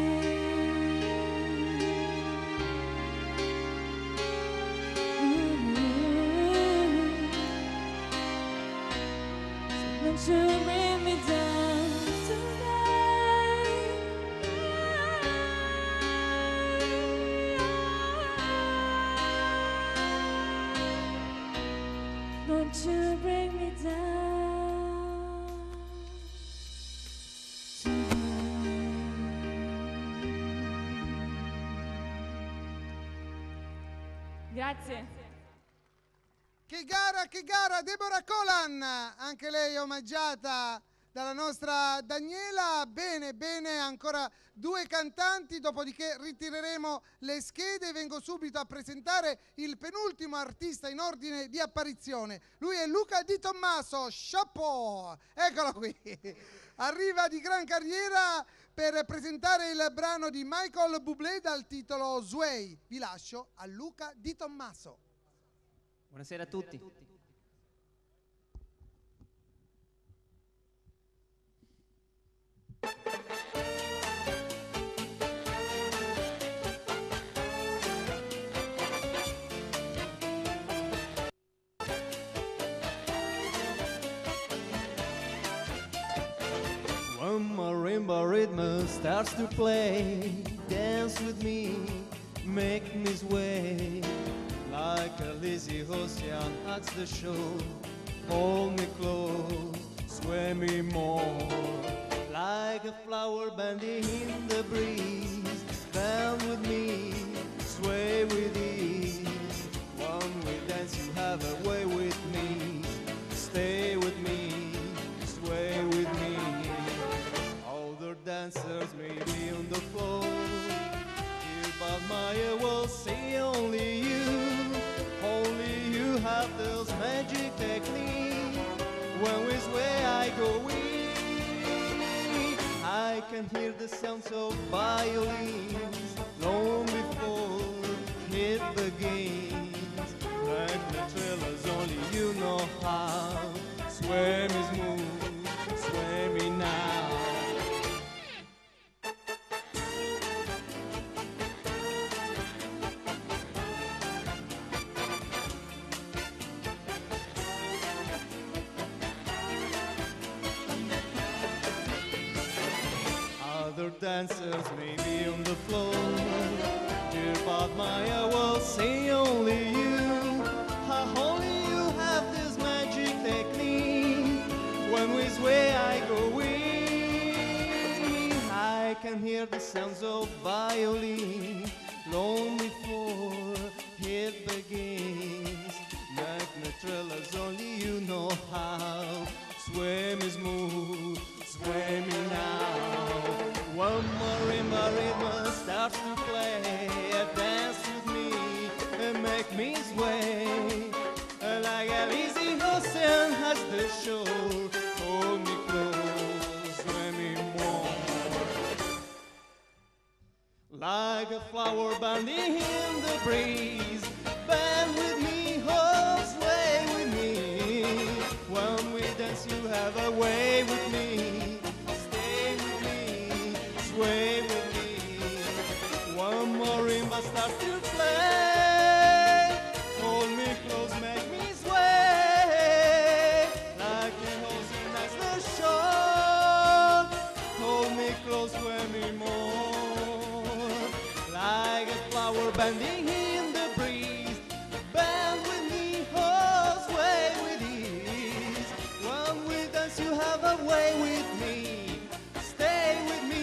Don't you bring me down today.
Don't you bring me down tonight.
Grazie.
Che gara, che gara, Deborah Colan, anche lei omaggiata dalla nostra Daniela. Bene, bene, ancora due cantanti, dopodiché ritireremo le schede e vengo subito a presentare il penultimo artista in ordine di apparizione. Lui è Luca Di Tommaso, chapeau, eccolo qui. Arriva di gran carriera per presentare il brano di Michael Bublé dal titolo Sway. Vi lascio a Luca Di Tommaso.
Buonasera a tutti.
When marimba rhythm starts to play, dance with me, make me sway. Like a lazy ocean at the shore, hold me close, sway me more. Like a flower bending in the breeze, bend with me, sway with ease. When we dance you have a way with me, stay with me, sway with me. Other dancers may be on the floor, here but my will see only you. Only you have this magic technique. When we sway, I go weak. I can hear the sounds of violins long before it begins. Like the thrillers, only you know how. Sway me smooth, sway me now. Other dancers may be on the floor, dear but my I will say only you. How only you have this magic technique. When we sway I go weak. I can hear the sounds of violin long before it begins. Like the thrillers only you know how. Sway me smooth, sway me now. One marimba rhythm starts to play, dance with me and make me sway. Like a lazy ocean has the shore, hold me close, sway me more. Like a flower bending in the breeze, bend with me, oh sway with me. When we dance you have a way with me. Sway with me. One marimba starts to play. Hold me close, make me sway. Like an ocean as the shore. Hold me close, sway me more. Like a flower bending in the breeze. Bend with me, oh, sway with ease. When we dance, you have a way with me. Stay with me.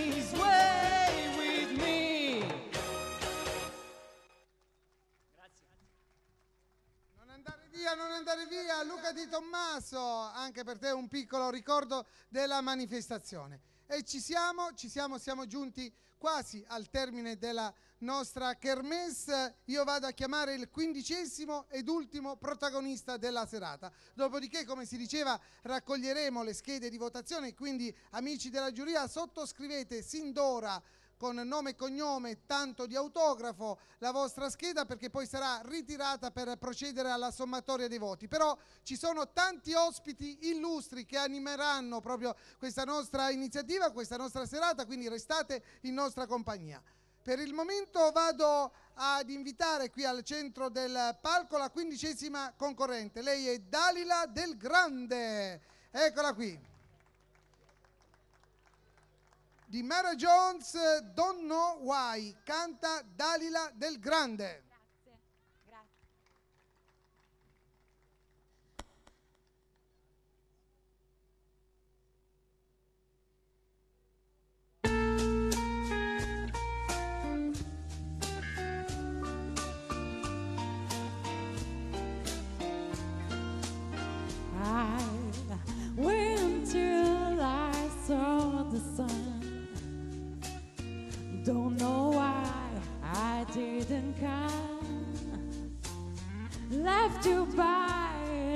Non andare via, Luca Di Tommaso, anche per te un piccolo ricordo della manifestazione. E ci siamo, ci siamo, siamo giunti quasi al termine della nostra kermesse. Io vado a chiamare il quindicesimo ed ultimo protagonista della serata. Dopodiché, come si diceva, raccoglieremo le schede di votazione, quindi amici della giuria sottoscrivete sin d'ora con nome e cognome, tanto di autografo, la vostra scheda, perché poi sarà ritirata per procedere alla sommatoria dei voti. Però ci sono tanti ospiti illustri che animeranno proprio questa nostra iniziativa, questa nostra serata, quindi restate in nostra compagnia. Per il momento vado ad invitare qui al centro del palco la quindicesima concorrente. Lei è Dalila Del Grande, eccola qui. Di Mara Jones, Don't Know Why, canta Dalila Del Grande.
Grazie, grazie.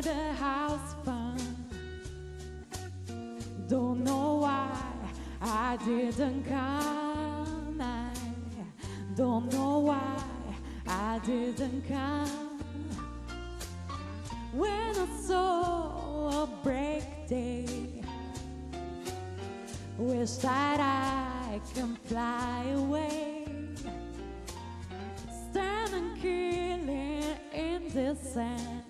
made the house fun. Don't know why I didn't come. I don't know why I didn't come. When I saw a break day, wish that I can fly away. Standing killing in the sand,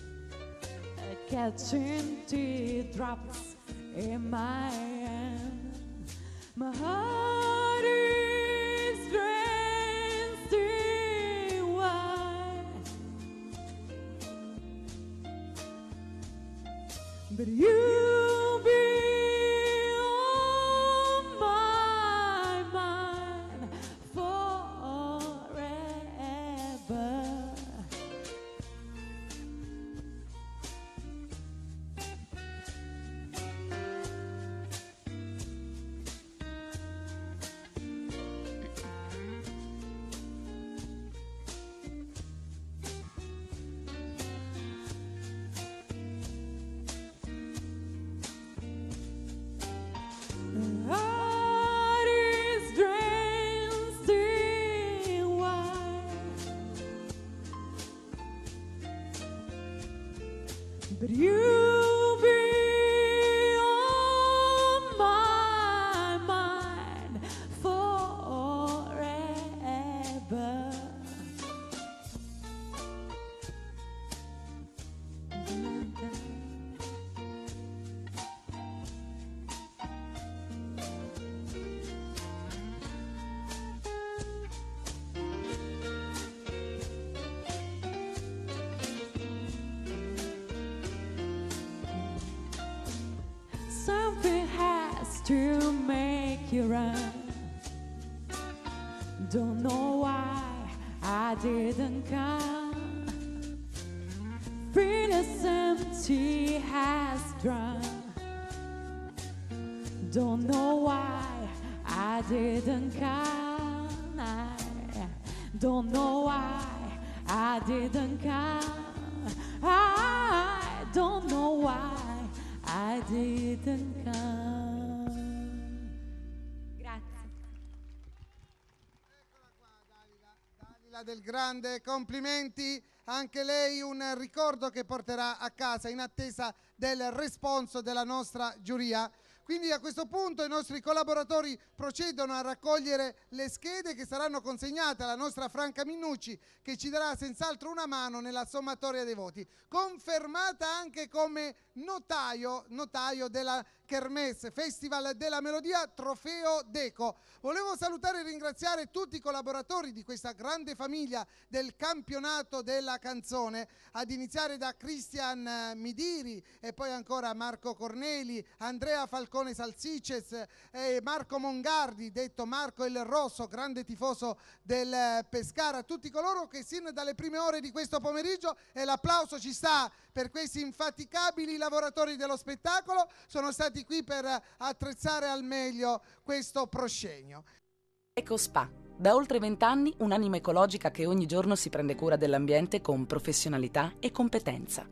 catching teardrops in my hand. My heart is drenched in wine, but you'll be on my mind forever. Heart is drenched in wine, but you'll be on my mind forever. Something has to make you run. Don't know why I didn't come. Feel as empty has drunk. Don't know why I didn't come. I don't know why I didn't come. I don't know why I didn't come.
Grazie. Dalila Del Grande, complimenti. Anche lei un ricordo che porterà a casa in attesa del responso della nostra giuria. Quindi a questo punto i nostri collaboratori procedono a raccogliere le schede che saranno consegnate alla nostra Franca Minnucci, che ci darà senz'altro una mano nella sommatoria dei voti. Confermata anche come notaio, notaio della Kermesse Festival della Melodia Trofeo Deco. Volevo salutare e ringraziare tutti i collaboratori di questa grande famiglia del campionato della canzone, ad iniziare da Cristian Midiri e poi ancora Marco Corneli, Andrea Falcone Salsices e Marco Mongardi, detto Marco il Rosso, grande tifoso del Pescara, tutti coloro che sin dalle prime ore di questo pomeriggio, e l'applauso ci sta per questi infaticabili lavoratori dello spettacolo, sono stati qui per attrezzare al meglio questo proscenio.
EcoSpa, da oltre vent'anni un'anima ecologica che ogni giorno si prende cura dell'ambiente con professionalità e competenza.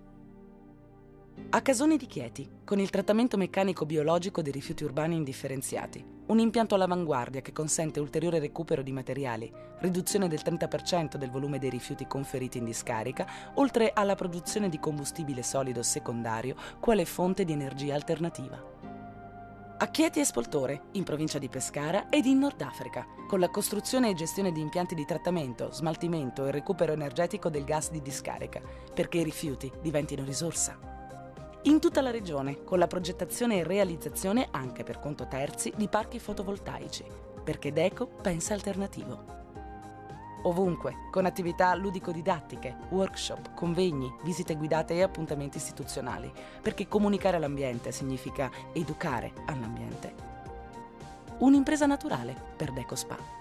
A Casoni di Chieti, con il trattamento meccanico biologico dei rifiuti urbani indifferenziati, un impianto all'avanguardia che consente ulteriore recupero di materiali, riduzione del trenta per cento del volume dei rifiuti conferiti in discarica, oltre alla produzione di combustibile solido secondario quale fonte di energia alternativa. A Chieti e Spoltore, in provincia di Pescara ed in Nord Africa, con la costruzione e gestione di impianti di trattamento, smaltimento e recupero energetico del gas di discarica, perché i rifiuti diventino risorsa. In tutta la regione, con la progettazione e realizzazione, anche per conto terzi, di parchi fotovoltaici, perché Deco pensa alternativo. Ovunque, con attività ludico-didattiche, workshop, convegni, visite guidate e appuntamenti istituzionali, perché comunicare all'ambiente significa educare all'ambiente. Un'impresa naturale per Deco Spa.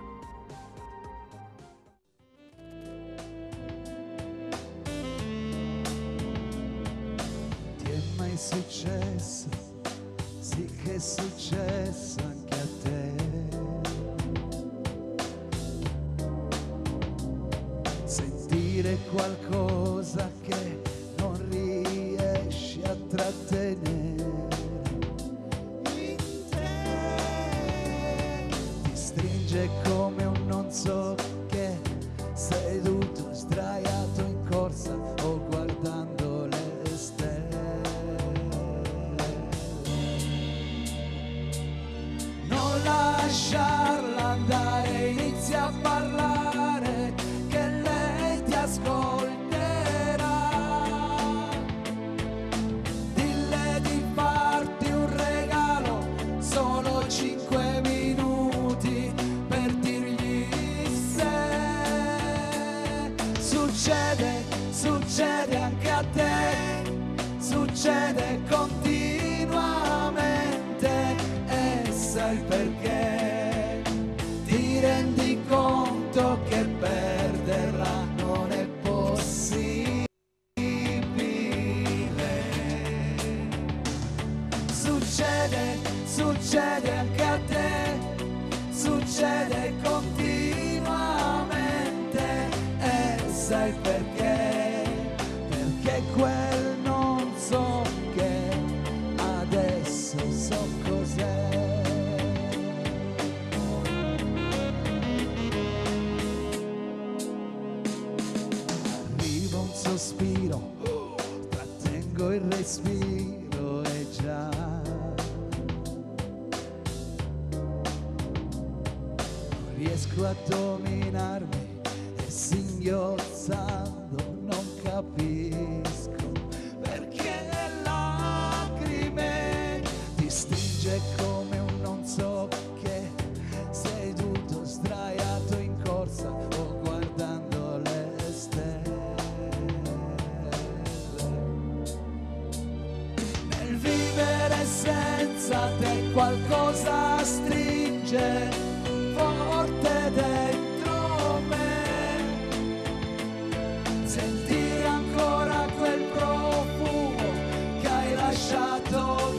È successo, sì che è successo anche a te. Sentire qualcosa che non riesci lasciarla andare, inizia a parlare che lei ti ascolterà. Dille di farti un regalo, solo cinque minuti per dirgli se. Succede, succede anche a te, succede continuamente e sai perché? Ti rendi conto che perderla non è possibile. Succede, succede anche a te, succede continuamente e sai perché? Perché quel non so che adesso so cos'è. Arriva un sospiro, trattengo il respiro e già non riesco a dominarmi e singhiozzando non capisco perché le lacrime ti stringe come un non so che, seduto sdraiato in corsa o guardando le stelle. Nel vivere senza te qualcosa stringe forte dentro me, sentire ancora quel profumo che hai lasciato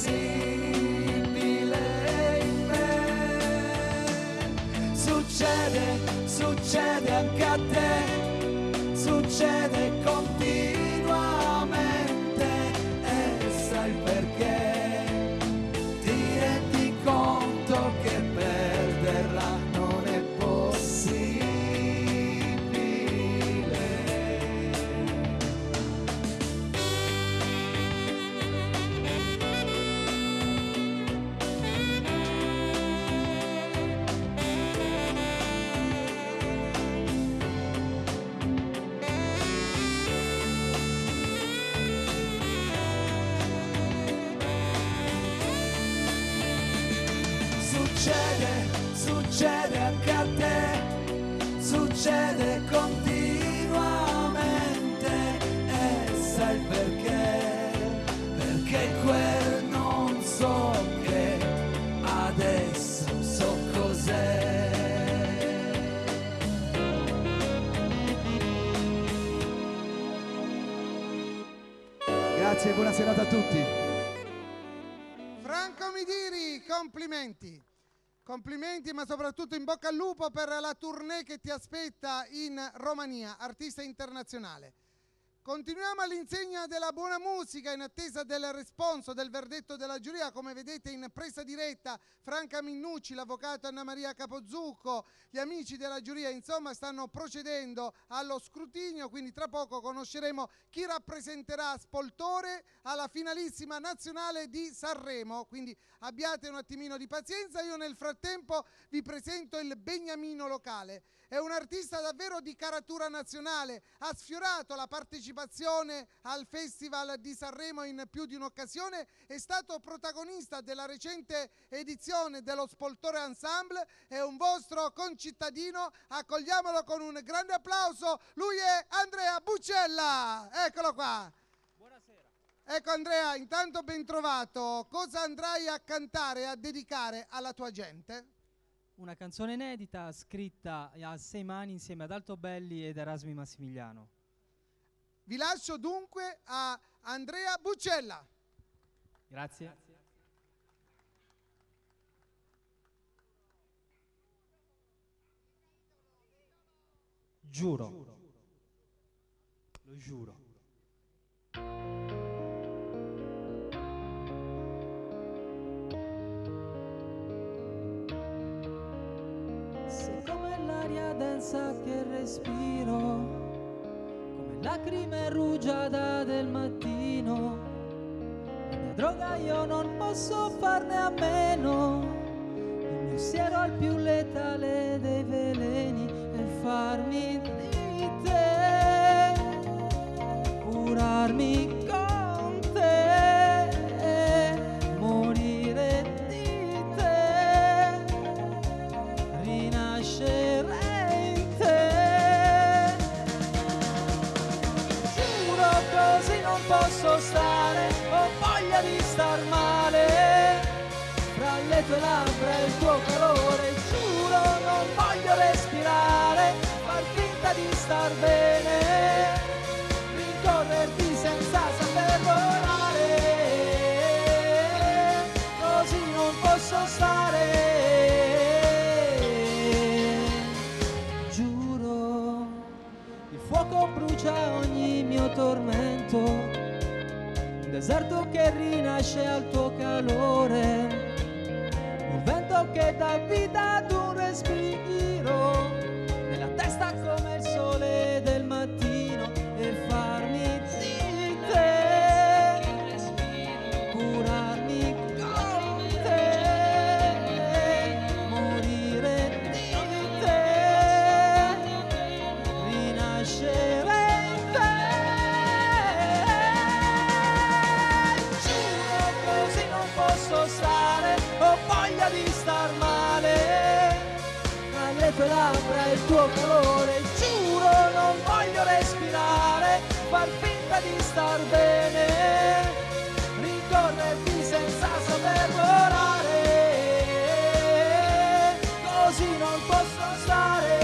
visibile in me. Succede, succede anche a te, succede continuamente e sai perché? Ti rendi conto che perderla non è possibile. Succede, succede anche a te, succede continuamente e sai perché? Perché quel non so che adesso so cos'è. Grazie, buona serata a tutti.
Franco Midiri, complimenti. Complimenti, ma soprattutto in bocca al lupo per la tournée che ti aspetta in Romania, artista internazionale. Continuiamo all'insegna della buona musica in attesa del responso, del verdetto della giuria. Come vedete in presa diretta Franca Minnucci, l'avvocato Anna Maria Capozzucco, gli amici della giuria, insomma stanno procedendo allo scrutinio, quindi tra poco conosceremo chi rappresenterà Spoltore alla finalissima nazionale di Sanremo, quindi abbiate un attimino di pazienza. Io nel frattempo vi presento il Beniamino locale. È un artista davvero di caratura nazionale, ha sfiorato la partecipazione al Festival di Sanremo in più di un'occasione, è stato protagonista della recente edizione dello Spoltore Ensemble, è un vostro concittadino, accogliamolo con un grande applauso, lui è Andrea Buccella, eccolo qua.
Buonasera.
Ecco Andrea, intanto ben trovato, cosa andrai a cantare e a dedicare alla tua gente?
Una canzone inedita scritta a sei mani insieme ad Altobelli ed Erasmi Massimiliano.
Vi lascio dunque a Andrea Buccella.
Grazie. Grazie. Giuro. Giuro. Lo giuro. Sei come l'aria densa che respiro, come lacrime rugiada del mattino. La mia droga io non posso farne a meno, il mio pensiero al più letale dei veleni e farmi di te, curarmi con te, morire di te, rinascere in te. Giuro così non posso stare, ho voglia di star male, fra le tue labbra e il tuo calore. Giuro non voglio respirare, far finta di star bene, rincorrerti senza saper volare, così non posso stare. Giuro, il fuoco brucia ogni mio tormento, un deserto che rinasce al tuo calore, un vento che dà vita ad un respiro, nella testa come il sole del mattino, e farmi di te, curarmi con te, morire di te, rinascere in te. Giuro così non posso stare, ho voglia di star male, tra le tue labbra e il tuo calore. Giuro non voglio respirare, far finta di star bene, rincorrerti senza saper volare, così non posso stare.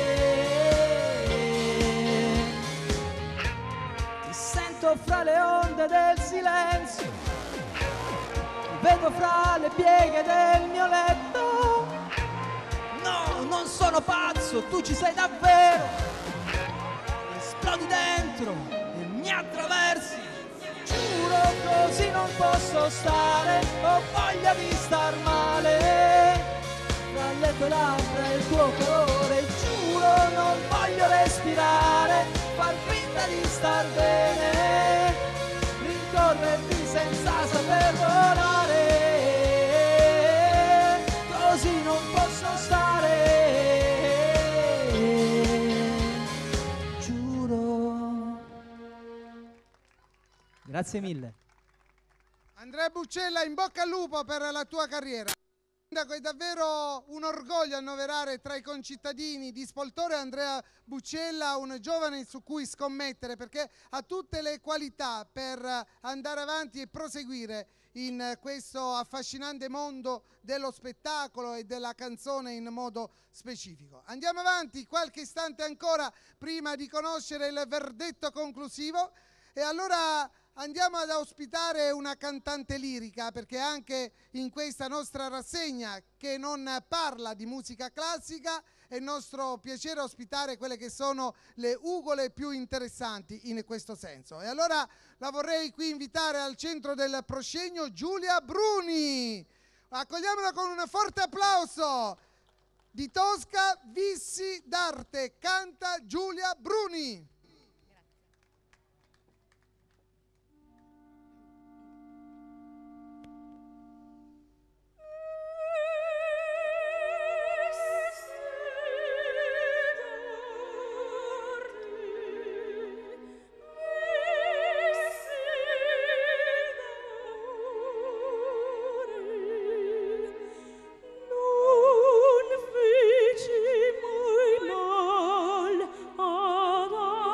Ti sento fra le onde del silenzio, vedo fra le pieghe del mio letto. No, non sono pazzo, tu ci sei davvero. Esplodi dentro e mi attraversi. Giuro così non posso stare, ho voglia di star male, tra le tue labbra e il tuo calore. Giuro non voglio respirare, far finta di star bene, rincorrerti senza saper volare, così non posso stare. Giuro. Grazie mille.
Andrea Buccella, in bocca al lupo per la tua carriera. Sindaco, è davvero un orgoglio annoverare tra i concittadini di Spoltore Andrea Buccella, un giovane su cui scommettere, perché ha tutte le qualità per andare avanti e proseguire in questo affascinante mondo dello spettacolo e della canzone in modo specifico. Andiamo avanti qualche istante ancora prima di conoscere il verdetto conclusivo, e allora andiamo ad ospitare una cantante lirica, perché anche in questa nostra rassegna, che non parla di musica classica, è nostro piacere ospitare quelle che sono le ugole più interessanti in questo senso. E allora la vorrei qui invitare al centro del proscenio Giulia Bruni. Accogliamola con un forte applauso. Di Tosca Vissi d'Arte canta Giulia Bruni.
Non feci mai mal ad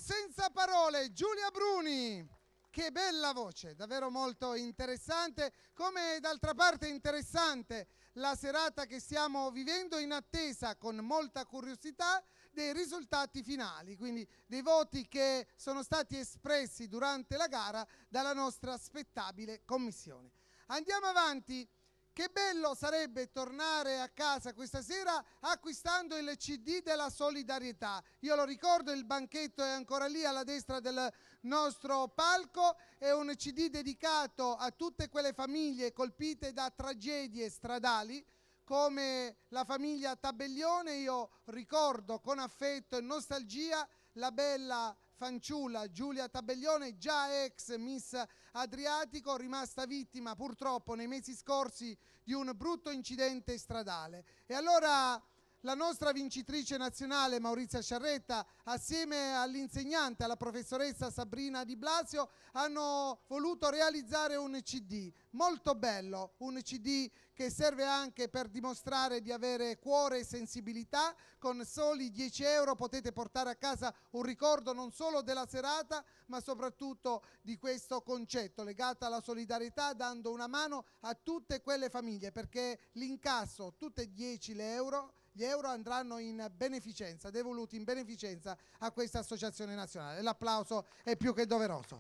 senza parole, Giulia Bruni. Che bella voce, davvero molto interessante, come d'altra parte interessante la serata che stiamo vivendo, in attesa con molta curiosità dei risultati finali, quindi dei voti che sono stati espressi durante la gara dalla nostra aspettabile commissione. Andiamo avanti. Che bello sarebbe tornare a casa questa sera acquistando il C D della solidarietà. Io lo ricordo, il banchetto è ancora lì alla destra del nostro palco, è un C D dedicato a tutte quelle famiglie colpite da tragedie stradali, come la famiglia Tabellione. Io ricordo con affetto e nostalgia la bella fanciulla Giulia Tabellione, già ex Miss Adriatico, rimasta vittima purtroppo nei mesi scorsi di un brutto incidente stradale. E allora la nostra vincitrice nazionale Maurizia Sciarretta, assieme all'insegnante, alla professoressa Sabrina Di Blasio, hanno voluto realizzare un C D molto bello, un C D che serve anche per dimostrare di avere cuore e sensibilità. Con soli dieci euro potete portare a casa un ricordo non solo della serata, ma soprattutto di questo concetto legato alla solidarietà, dando una mano a tutte quelle famiglie, perché l'incasso, tutte e dieci le euro, gli euro andranno in beneficenza, devoluti in beneficenza a questa associazione nazionale. L'applauso è più che doveroso.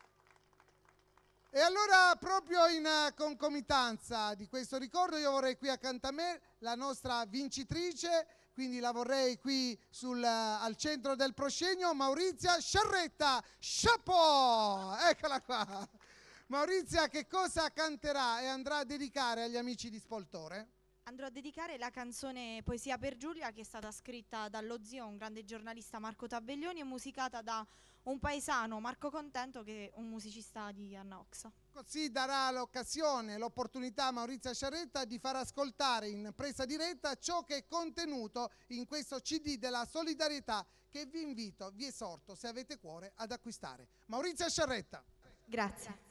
E allora, proprio in concomitanza di questo ricordo, io vorrei qui accanto a me la nostra vincitrice, quindi la vorrei qui sul, al centro del proscenio, Maurizia Sciarretta. Chapeau! Eccola qua. Maurizia, che cosa canterà e andrà a dedicare agli amici di Spoltore?
Andrò a dedicare la canzone Poesia per Giulia, che è stata scritta dallo zio, un grande giornalista, Marco Tabellioni, e musicata da un paesano, Marco Contento, che è un musicista di Anna Oxa.
Così darà l'occasione, l'opportunità a Maurizia Sciarretta di far ascoltare in presa diretta ciò che è contenuto in questo C D della solidarietà, che vi invito, vi esorto, se avete cuore, ad acquistare. Maurizia Sciarretta.
Grazie.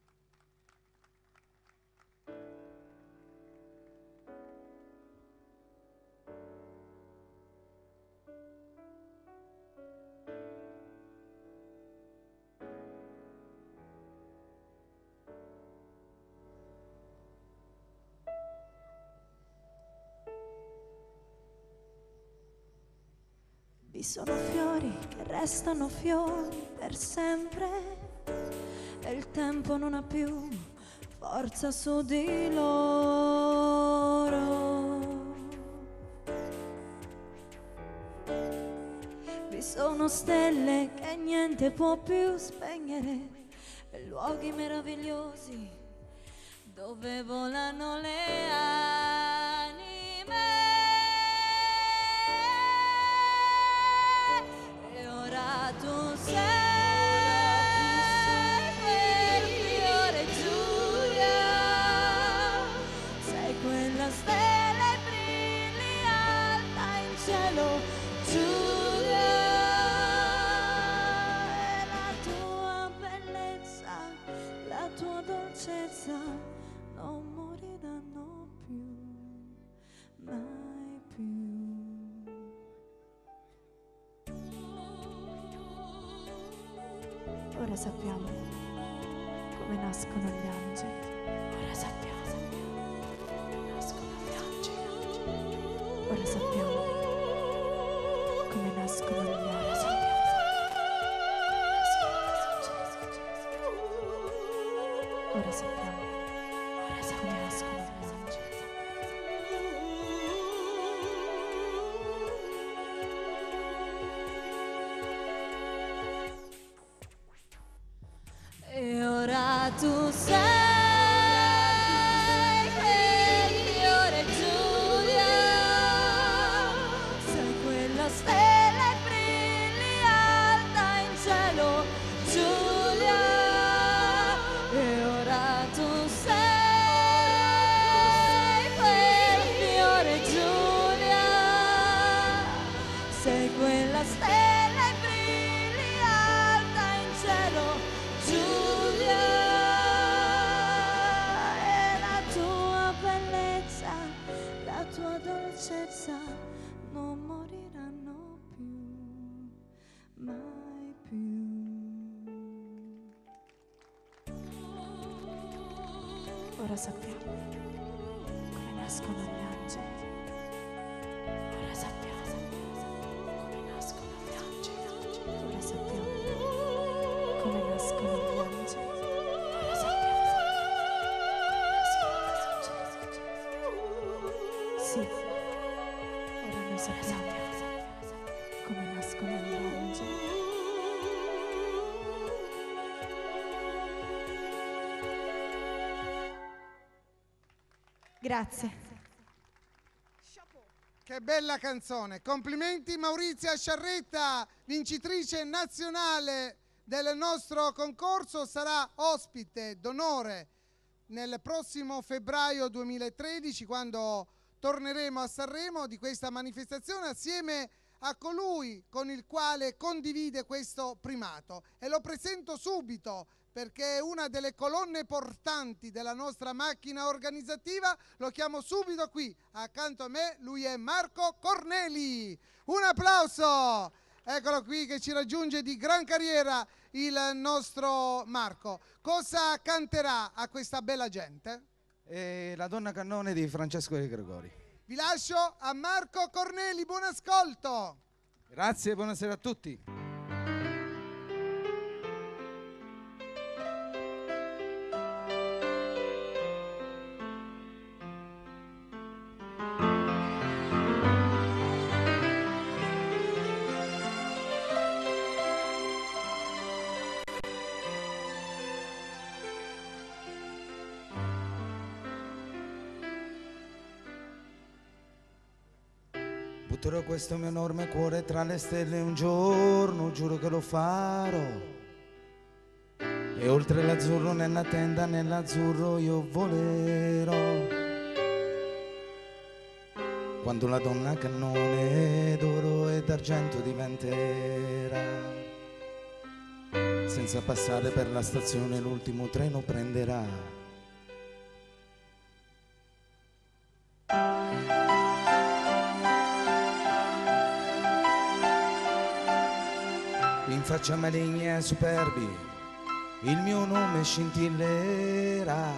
Vi sono fiori che restano fiori per sempre e il tempo non ha più forza su di loro. Vi sono stelle che niente può più spegnere e luoghi meravigliosi dove volano le anime. Tu sei quel fiore, Giulia, sei quella stella e brilli alta in cielo, Giulia, e la tua bellezza, la tua dolcezza non moriranno più, mai più. Ora sappiamo come nascono gli angeli. Ora sappiamo, sappiamo come nascono gli angeli. Ora sappiamo come nascono gli angeli. Ora sappiamo, ora sappiamo come nascono gli angeli. E ora tu sei quel fiore, Giulia, sei quella stella e brilli alta in cielo, Giulia. E ora tu sei quel fiore, Giulia, sei quella stella e brilli alta in cielo, Giulia. ora sappiamo come nascono gli angeli. Ora sappiamo come nascono gli angeli. Ora sappiamo come nascono gli angeli. Ora sappiamo come nascono gli angeli. Sì, ora noi sappiamo come nascono gli angeli.
Grazie.
Che bella canzone. Complimenti Maurizia Sciarretta, vincitrice nazionale del nostro concorso, sarà ospite d'onore nel prossimo febbraio duemilatredici, quando torneremo a Sanremo, di questa manifestazione assieme a colui con il quale condivide questo primato, e lo presento subito perché è una delle colonne portanti della nostra macchina organizzativa. Lo chiamo subito qui accanto a me, lui è Marco Corneli. Un applauso! Eccolo qui che ci raggiunge di gran carriera il nostro Marco. Cosa canterà a questa bella gente?
E la donna cannone di Francesco De Gregori.
Vi lascio a Marco Corneli, buon ascolto!
Grazie, buonasera a tutti. Butterò questo mio enorme cuore tra le stelle un giorno, giuro che lo farò. E oltre l'azzurro nella tenda, nell'azzurro io volerò. Quando la donna cannone d'oro e d'argento diventerà, senza passare per la stazione l'ultimo treno prenderà. In faccia maligni e superbi il mio nome scintillerà,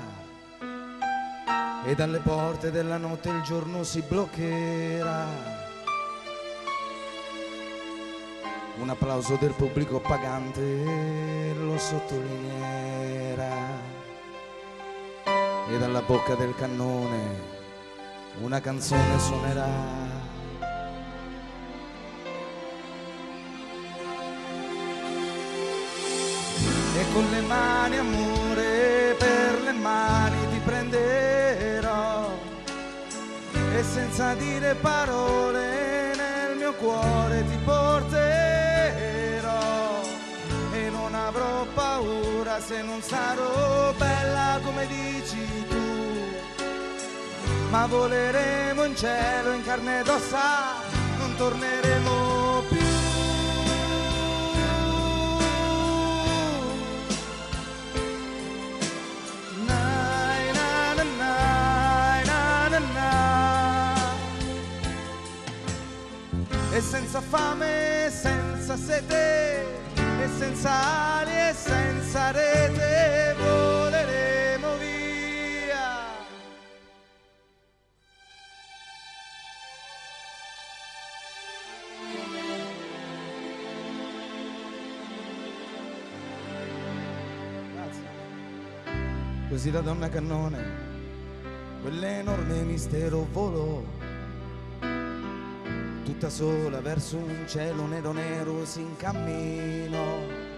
e dalle porte della notte il giorno si bloccherà. Un applauso del pubblico pagante lo sottolineerà, e dalla bocca del cannone una canzone suonerà. E con le mani, amore, per le mani ti prenderò, e senza dire parole nel mio cuore ti porterò. E non avrò paura se non sarò bella come dici tu, ma voleremo in cielo in carne ed ossa, non torneremo più. E senza fame, senza sete, e senza ali e senza rete voleremo via. Grazie. Così la donna cannone, quell'enorme mistero volò, tutta sola verso un cielo nero nero si incamminò.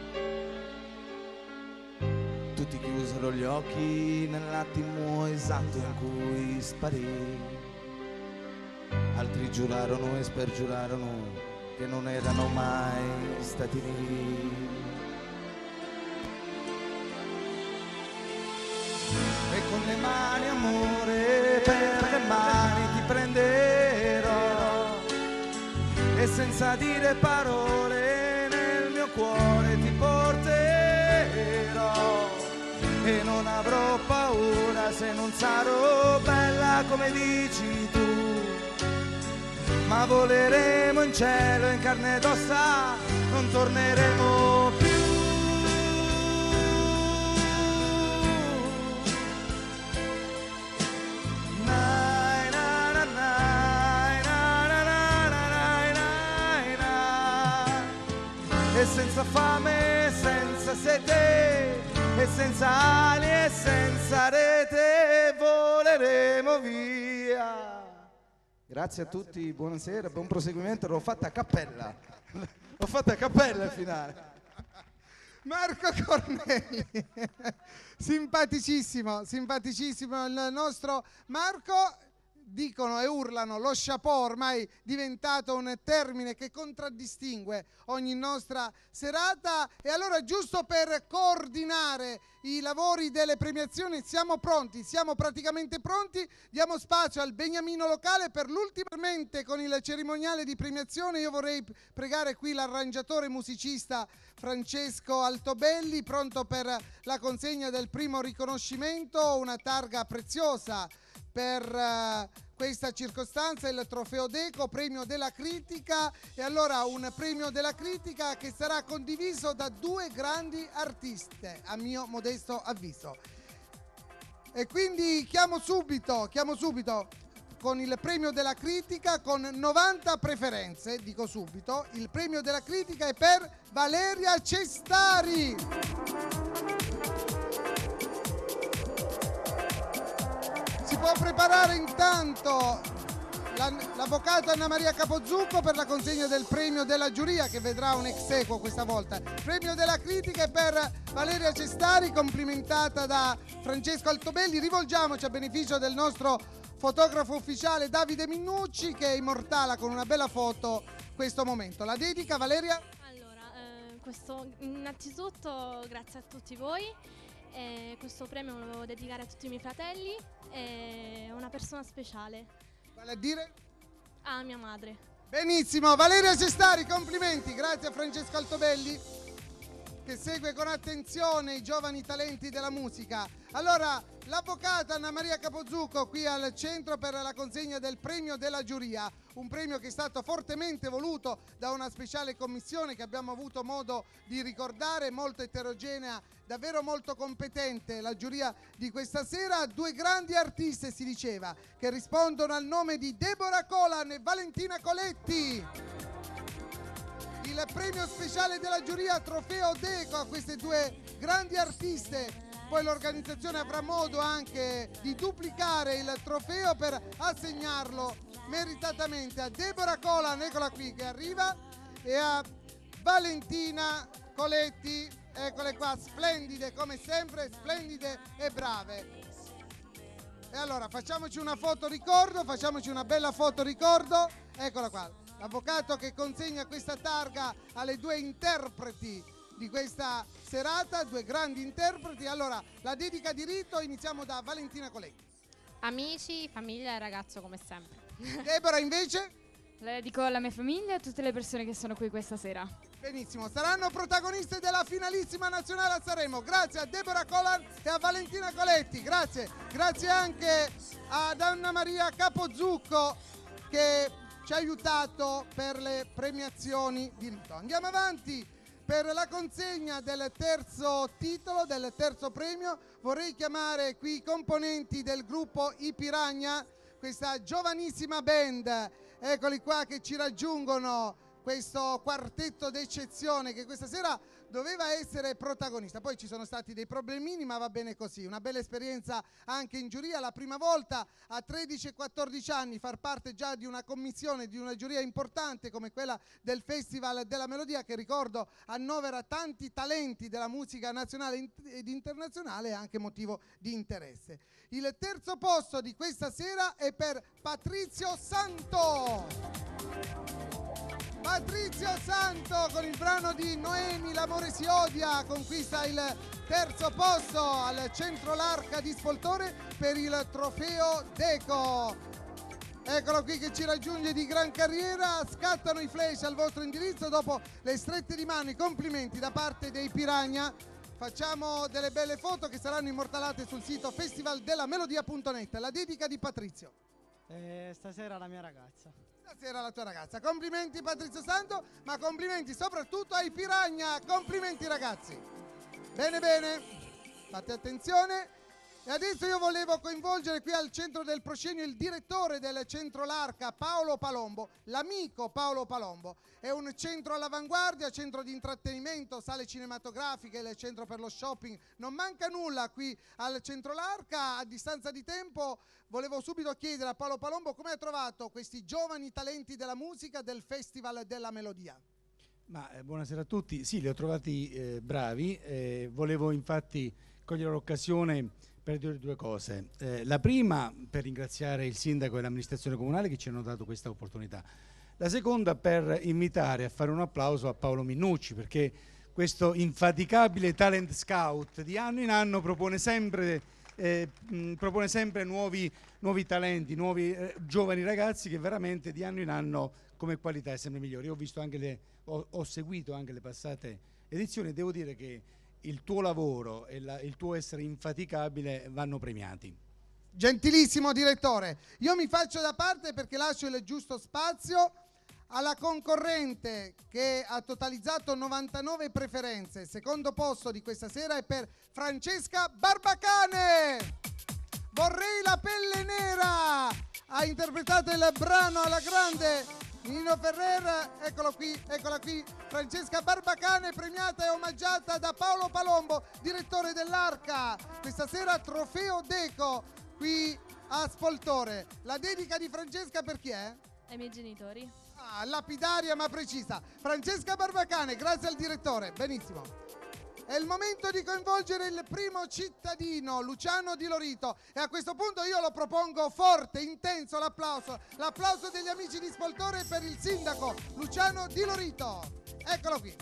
Tutti chiusero gli occhi nell'attimo esatto in cui sparì. Altri giurarono e spergiurarono che non erano mai stati lì. E con le mani, amore, per le mani ti prenderò, e senza dire parole nel mio cuore ti porterò. E non avrò paura se non sarò bella come dici tu, ma voleremo in cielo in carne ed ossa, non torneremo più. senza fame, senza sete e senza ali e senza rete voleremo via. Grazie a tutti, buonasera, buon proseguimento. L'ho fatta a cappella, l'ho fatta a cappella il finale.
Marco Cornelli, simpaticissimo, simpaticissimo il nostro Marco. Dicono e urlano, lo chapeau ormai diventato un termine che contraddistingue ogni nostra serata. E allora, giusto per coordinare i lavori delle premiazioni, siamo pronti, siamo praticamente pronti, diamo spazio al beniamino locale per l'ultimamente con il cerimoniale di premiazione. Io vorrei pregare qui l'arrangiatore musicista Francesco Altobelli, pronto per la consegna del primo riconoscimento, una targa preziosa per uh, questa circostanza, il trofeo Deco, premio della critica. E allora un premio della critica che sarà condiviso da due grandi artiste, a mio modesto avviso. E quindi chiamo subito, chiamo subito con il premio della critica con novanta preferenze, dico subito, il premio della critica è per Valeria Cestari. Si può preparare intanto l'avvocato Anna Maria Capozzucco per la consegna del premio della giuria, che vedrà un ex equo questa volta. Premio della critica è per Valeria Cestari, complimentata da Francesco Altobelli. Rivolgiamoci a beneficio del nostro fotografo ufficiale Davide Minnucci, che immortala con una bella foto questo momento. La dedica, Valeria?
Allora, eh, questo, innanzitutto grazie a tutti voi. Eh, questo premio lo volevo dedicare a tutti i miei fratelli e a una persona speciale.
Vale a dire?
A mia madre.
Benissimo, Valeria Cestari, complimenti, grazie a Francesco Altobelli che segue con attenzione i giovani talenti della musica. Allora, l'avvocata Anna Maria Capozzucco qui al centro per la consegna del premio della giuria, un premio che è stato fortemente voluto da una speciale commissione che abbiamo avuto modo di ricordare, molto eterogenea, davvero molto competente la giuria di questa sera. Due grandi artiste, si diceva, che rispondono al nome di Deborah Colan e Valentina Coletti. Il premio speciale della giuria trofeo Deco a queste due grandi artiste. Poi l'organizzazione avrà modo anche di duplicare il trofeo per assegnarlo meritatamente a Deborah Colan, eccola qui che arriva, e a Valentina Coletti, eccole qua, splendide come sempre, splendide e brave. E allora facciamoci una foto ricordo, facciamoci una bella foto ricordo, eccola qua. L'avvocato che consegna questa targa alle due interpreti di questa serata, due grandi interpreti. Allora, la dedica di rito, iniziamo da Valentina Coletti.
Amici, famiglia e ragazzo come sempre.
Deborah invece?
La dedico alla mia famiglia e a tutte le persone che sono qui questa sera.
Benissimo, saranno protagoniste della finalissima nazionale a Sanremo. Grazie a Deborah Colan e a Valentina Coletti, grazie. Grazie anche ad Anna Maria Capozzucco che ci ha aiutato per le premiazioni di rito. Andiamo avanti per la consegna del terzo titolo, del terzo premio. Vorrei chiamare qui i componenti del gruppo I Piranha, questa giovanissima band, eccoli qua che ci raggiungono, questo quartetto d'eccezione che questa sera doveva essere protagonista. Poi ci sono stati dei problemini, ma va bene così. Una bella esperienza anche in giuria, la prima volta a tredici e quattordici anni far parte già di una commissione, di una giuria importante come quella del Festival della Melodia, che ricordo annovera tanti talenti della musica nazionale ed internazionale, e anche motivo di interesse. Il terzo posto di questa sera è per Patrizio Santo. Patrizio Santo con il brano di Noemi, L'amore si odia, conquista il terzo posto al centro L'Arca di Spoltore per il trofeo Deco. Eccolo qui che ci raggiunge di gran carriera, scattano i flash al vostro indirizzo dopo le strette di mano, i complimenti da parte dei Piranha. Facciamo delle belle foto che saranno immortalate sul sito festivaldellamelodia punto net. La dedica di Patrizio.
Eh, stasera la mia ragazza.
Stasera la tua ragazza. Complimenti Patrizio Santo, ma complimenti soprattutto ai Piranha. Complimenti ragazzi. Bene bene, fate attenzione. E adesso io volevo coinvolgere qui al centro del proscenio il direttore del centro L'Arca, Paolo Palombo, l'amico Paolo Palombo. È un centro all'avanguardia, centro di intrattenimento, sale cinematografiche, il centro per lo shopping. Non manca nulla qui al centro L'Arca. A distanza di tempo volevo subito chiedere a Paolo Palombo come ha trovato questi giovani talenti della musica del Festival della Melodia.
Ma, eh, buonasera a tutti. Sì, li ho trovati eh, bravi. Eh, volevo infatti cogliere l'occasione per dire due cose. Eh, la prima per ringraziare il sindaco e l'amministrazione comunale che ci hanno dato questa opportunità. La seconda per invitare a fare un applauso a Paolo Minnucci, perché questo infaticabile talent scout di anno in anno propone sempre, eh, mh, propone sempre nuovi, nuovi talenti, nuovi eh, giovani ragazzi che veramente di anno in anno come qualità è sempre migliore. Io ho visto anche le, ho, ho seguito anche le passate edizioni e devo dire che il tuo lavoro e la, il tuo essere infaticabile vanno premiati.
Gentilissimo direttore, io mi faccio da parte perché lascio il giusto spazio alla concorrente che ha totalizzato novantanove preferenze. Il secondo posto di questa sera è per Francesca Barbacane. Vorrei la pelle nera. Ha interpretato il brano alla grande Nino Ferrer, eccolo qui, eccola qui, Francesca Barbacane, premiata e omaggiata da Paolo Palombo, direttore dell'Arca. Questa sera trofeo Deco qui a Spoltore. La dedica di Francesca per chi è?
Ai miei genitori.
Ah, lapidaria ma precisa. Francesca Barbacane, grazie al direttore, benissimo. È il momento di coinvolgere il primo cittadino, Luciano Di Lorito, e a questo punto io lo propongo forte, intenso l'applauso, l'applauso degli amici di Spoltore per il sindaco Luciano Di Lorito. Eccolo qui.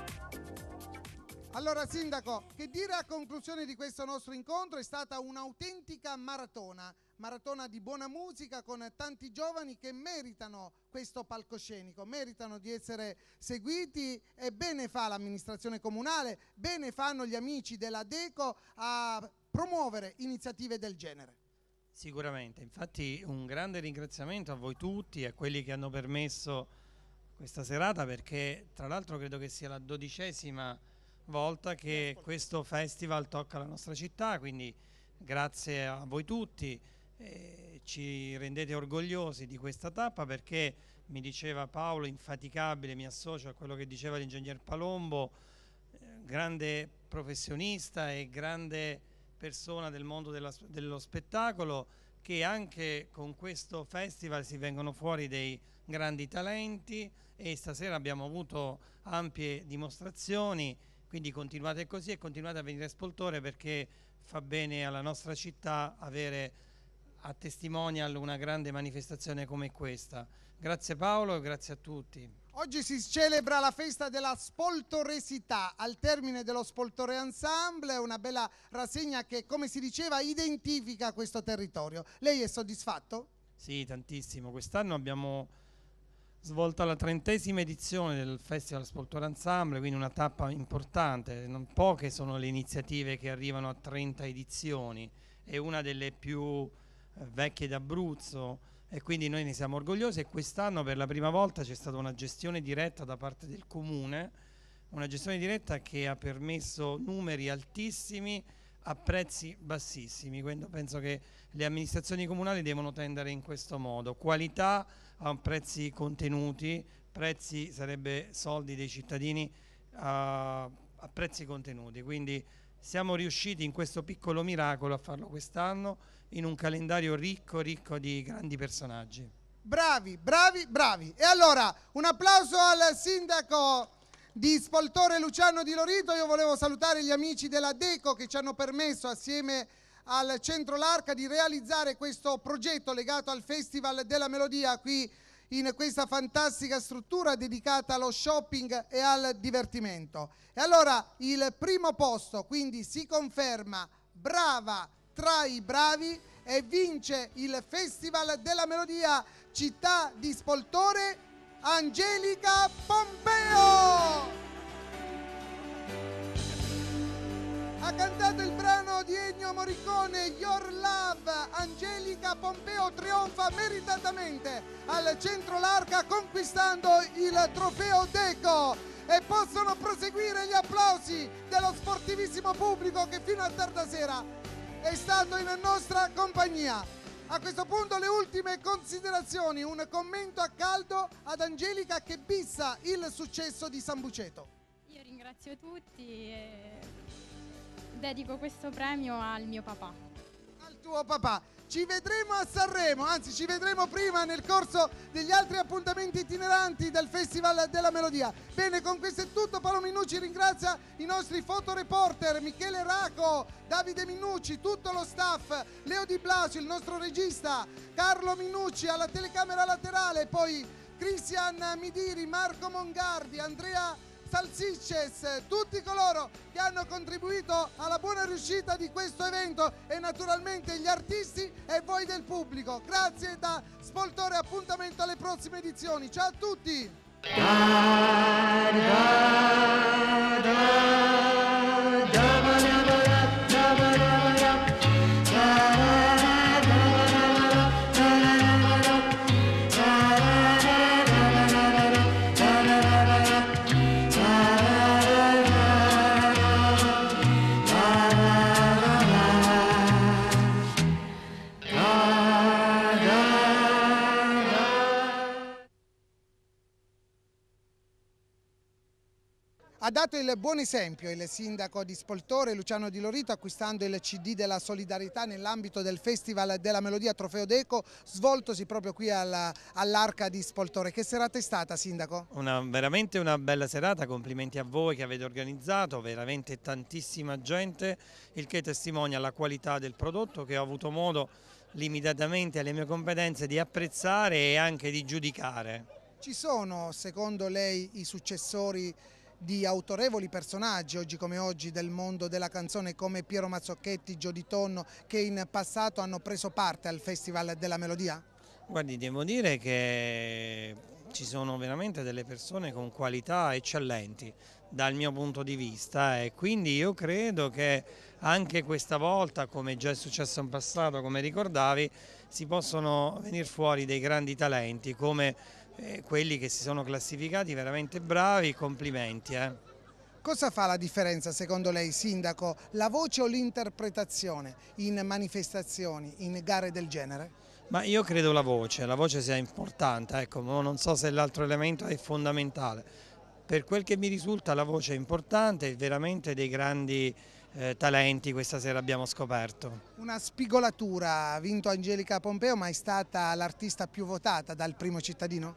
Allora sindaco, che dire a conclusione di questo nostro incontro? È stata un'autentica maratona, maratona di buona musica con tanti giovani che meritano questo palcoscenico, meritano di essere seguiti e bene fa l'amministrazione comunale, bene fanno gli amici della Deco a promuovere iniziative del genere.
Sicuramente, infatti un grande ringraziamento a voi tutti e a quelli che hanno permesso questa serata, perché tra l'altro credo che sia la dodicesima volta che questo festival tocca la nostra città, quindi grazie a voi tutti, eh, ci rendete orgogliosi di questa tappa, perché mi diceva Paolo, infaticabile, mi associo a quello che diceva l'ingegner Palombo, eh, grande professionista e grande persona del mondo della, dello spettacolo, che anche con questo festival si vengono fuori dei grandi talenti e stasera abbiamo avuto ampie dimostrazioni. Quindi continuate così e continuate a venire a Spoltore, perché fa bene alla nostra città avere a testimonial una grande manifestazione come questa. Grazie Paolo e grazie a tutti.
Oggi si celebra la festa della spoltoresità al termine dello Spoltore Ensemble, una bella rassegna che, come si diceva, identifica questo territorio. Lei è soddisfatto?
Sì, tantissimo. Quest'anno abbiamo svolta la trentesima edizione del Festival Spoltore Ensemble, quindi una tappa importante. Non poche sono le iniziative che arrivano a trenta edizioni, è una delle più eh, vecchie d'Abruzzo e quindi noi ne siamo orgogliosi, e quest'anno per la prima volta c'è stata una gestione diretta da parte del Comune, una gestione diretta che ha permesso numeri altissimi a prezzi bassissimi, quindi penso che le amministrazioni comunali devono tendere in questo modo: qualità a prezzi contenuti, prezzi sarebbe soldi dei cittadini a, a prezzi contenuti, quindi siamo riusciti in questo piccolo miracolo a farlo quest'anno in un calendario ricco ricco di grandi personaggi.
Bravi, bravi, bravi. E allora un applauso al sindaco di Spoltore Luciano Di Lorito. Io volevo salutare gli amici della Deco che ci hanno permesso assieme al Centro L'Arca di realizzare questo progetto legato al Festival della Melodia qui in questa fantastica struttura dedicata allo shopping e al divertimento. E allora il primo posto quindi si conferma brava tra i bravi e vince il Festival della Melodia Città di Spoltore, Angelica Pompeo. Ha cantato il brano di Ennio Morricone, Your Love. Angelica Pompeo trionfa meritatamente al Centro L'Arca conquistando il trofeo Deco, e possono proseguire gli applausi dello sportivissimo pubblico che fino a tarda sera è stato in nostra compagnia. A questo punto le ultime considerazioni, un commento a caldo ad Angelica che bissa il successo di Sambuceto.
Io ringrazio tutti e dedico questo premio al mio papà.
Al tuo papà. Ci vedremo a Sanremo, anzi ci vedremo prima nel corso degli altri appuntamenti itineranti del Festival della Melodia. Bene, con questo è tutto. Paolo Minucci ringrazia i nostri fotoreporter Michele Raco, Davide Minucci, tutto lo staff, Leo Di Blasio, il nostro regista, Carlo Minucci alla telecamera laterale, poi Cristian Midiri, Marco Mongardi, Andrea Salsicces, tutti coloro che hanno contribuito alla buona riuscita di questo evento e naturalmente gli artisti e voi del pubblico. Grazie da Spoltore, appuntamento alle prossime edizioni. Ciao a tutti! Ha dato il buon esempio il sindaco di Spoltore, Luciano Di Lorito, acquistando il C D della solidarietà nell'ambito del Festival della Melodia Trofeo Deco, svoltosi proprio qui all'Arca di Spoltore. Che serata è stata, sindaco?
Una, veramente una bella serata, complimenti a voi che avete organizzato, veramente tantissima gente, il che testimonia la qualità del prodotto che ho avuto modo limitatamente alle mie competenze di apprezzare e anche di giudicare.
Ci sono, secondo lei, i successori di autorevoli personaggi oggi come oggi del mondo della canzone come Piero Mazzocchetti, Gio Tonno, che in passato hanno preso parte al Festival della Melodia?
Guardi, devo dire che ci sono veramente delle persone con qualità eccellenti dal mio punto di vista e quindi io credo che anche questa volta, come già è successo in passato, come ricordavi, si possono venire fuori dei grandi talenti come Eh, quelli che si sono classificati veramente bravi, complimenti. Eh.
Cosa fa la differenza secondo lei, sindaco, la voce o l'interpretazione in manifestazioni, in gare del genere?
Ma io credo la voce, la voce sia importante, ecco, non so se l'altro elemento è fondamentale. Per quel che mi risulta la voce è importante e veramente dei grandi eh, talenti questa sera abbiamo scoperto.
Una spigolatura, ha vinto Angelica Pompeo, ma è stata l'artista più votata dal Primo Cittadino?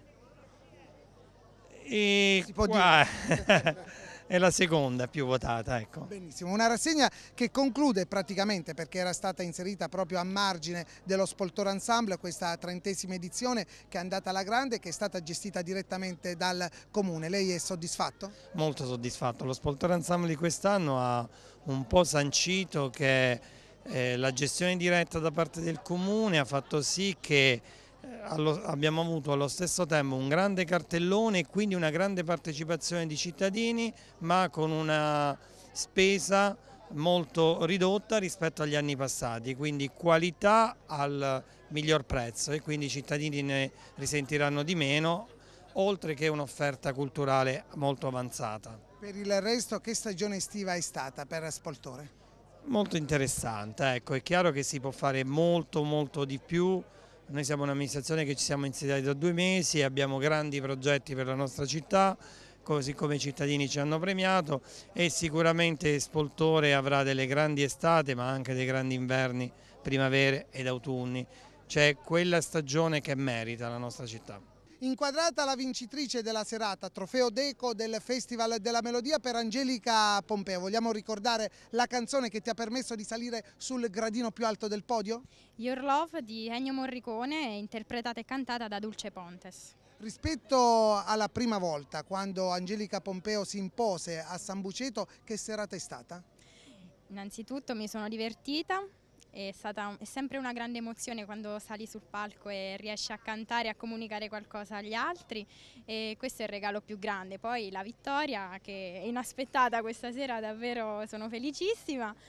E
si può
qua
dire.
È la seconda più votata, ecco.
Benissimo, una rassegna che conclude praticamente, perché era stata inserita proprio a margine dello Spoltore Ensemble, questa trentesima edizione che è andata alla grande, che è stata gestita direttamente dal Comune. Lei è soddisfatto?
Molto soddisfatto. Lo Spoltore Ensemble di quest'anno ha un po' sancito che eh, la gestione diretta da parte del Comune ha fatto sì che Allo, abbiamo avuto allo stesso tempo un grande cartellone e quindi una grande partecipazione di cittadini, ma con una spesa molto ridotta rispetto agli anni passati, quindi qualità al miglior prezzo e quindi i cittadini ne risentiranno di meno, oltre che un'offerta culturale molto avanzata.
Per il resto, che stagione estiva è stata per Spoltore?
Molto interessante, ecco, è chiaro che si può fare molto molto di più. Noi siamo un'amministrazione che ci siamo insediati da due mesi e abbiamo grandi progetti per la nostra città, così come i cittadini ci hanno premiato e sicuramente Spoltore avrà delle grandi estate ma anche dei grandi inverni, primavere ed autunni. C'è quella stagione che merita la nostra città.
Inquadrata la vincitrice della serata, Trofeo Deco del Festival della Melodia per Angelica Pompeo. Vogliamo ricordare la canzone che ti ha permesso di salire sul gradino più alto del podio?
Your Love di Ennio Morricone, interpretata e cantata da Dulce Pontes.
Rispetto alla prima volta, quando Angelica Pompeo si impose a Sambuceto, che serata è stata?
Innanzitutto mi sono divertita. È stata è sempre una grande emozione quando sali sul palco e riesci a cantare e a comunicare qualcosa agli altri e questo è il regalo più grande. Poi la vittoria che è inaspettata questa sera, davvero sono felicissima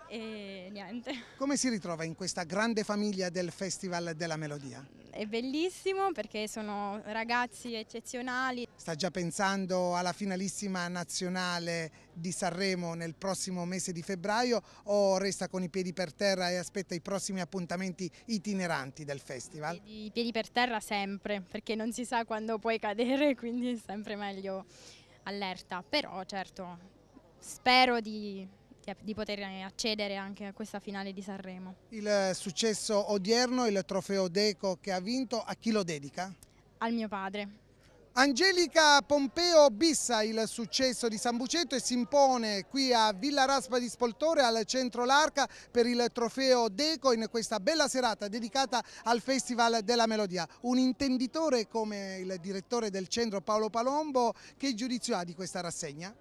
e niente.
Come si ritrova in questa grande famiglia del Festival della Melodia?
È bellissimo perché sono ragazzi eccezionali.
Sta già pensando alla finalissima nazionale di Sanremo nel prossimo mese di febbraio o resta con i piedi per terra e aspetta i prossimi appuntamenti itineranti del festival?
I piedi per terra sempre, perché non si sa quando puoi cadere, quindi è sempre meglio allerta. Però certo spero di... di poter accedere anche a questa finale di Sanremo.
Il successo odierno, il trofeo Deco che ha vinto, a chi lo dedica?
Al mio padre.
Angelica Pompeo bissa il successo di San Bucetto e si impone qui a Villa Raspa di Spoltore al centro L'Arca per il trofeo Deco in questa bella serata dedicata al Festival della Melodia. Un intenditore come il direttore del centro Paolo Palombo, che giudizio ha di questa rassegna?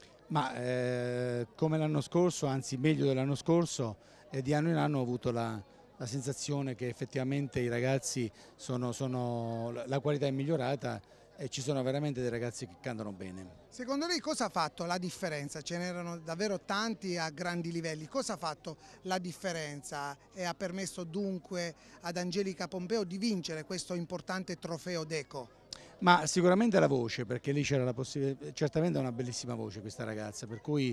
Ma eh, come l'anno scorso, anzi meglio dell'anno scorso, eh, di anno in anno ho avuto la, la sensazione che effettivamente i ragazzi sono, sono, la qualità è migliorata e ci sono veramente dei ragazzi che cantano bene.
Secondo lei cosa ha fatto la differenza? Ce n'erano davvero tanti a grandi livelli. Cosa ha fatto la differenza e ha permesso dunque ad Angelica Pompeo di vincere questo importante trofeo Deco?
Ma sicuramente la voce, perché lì c'era la possibilità, certamente è una bellissima voce questa ragazza, per cui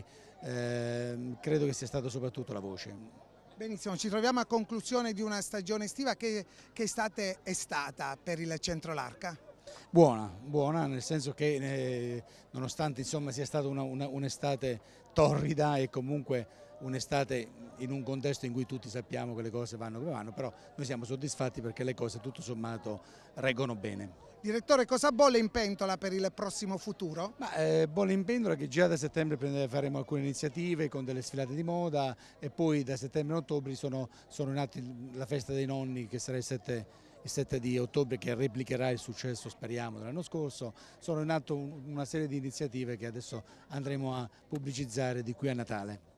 eh, credo che sia stata soprattutto la voce.
Benissimo, ci troviamo a conclusione di una stagione estiva che, che estate è stata per il centro L'Arca?
Buona, buona nel senso che eh, nonostante insomma sia stata un'estate un torrida e comunque un'estate in un contesto in cui tutti sappiamo che le cose vanno come vanno, però noi siamo soddisfatti perché le cose tutto sommato reggono bene.
Direttore, cosa bolle in pentola per il prossimo futuro?
Ma, eh, bolle in pentola che già da settembre faremo alcune iniziative con delle sfilate di moda e poi da settembre a ottobre sono, sono in atto la festa dei nonni che sarà il sette, il sette di ottobre, che replicherà il successo, speriamo, dell'anno scorso. Sono in atto una serie di iniziative che adesso andremo a pubblicizzare di qui a Natale.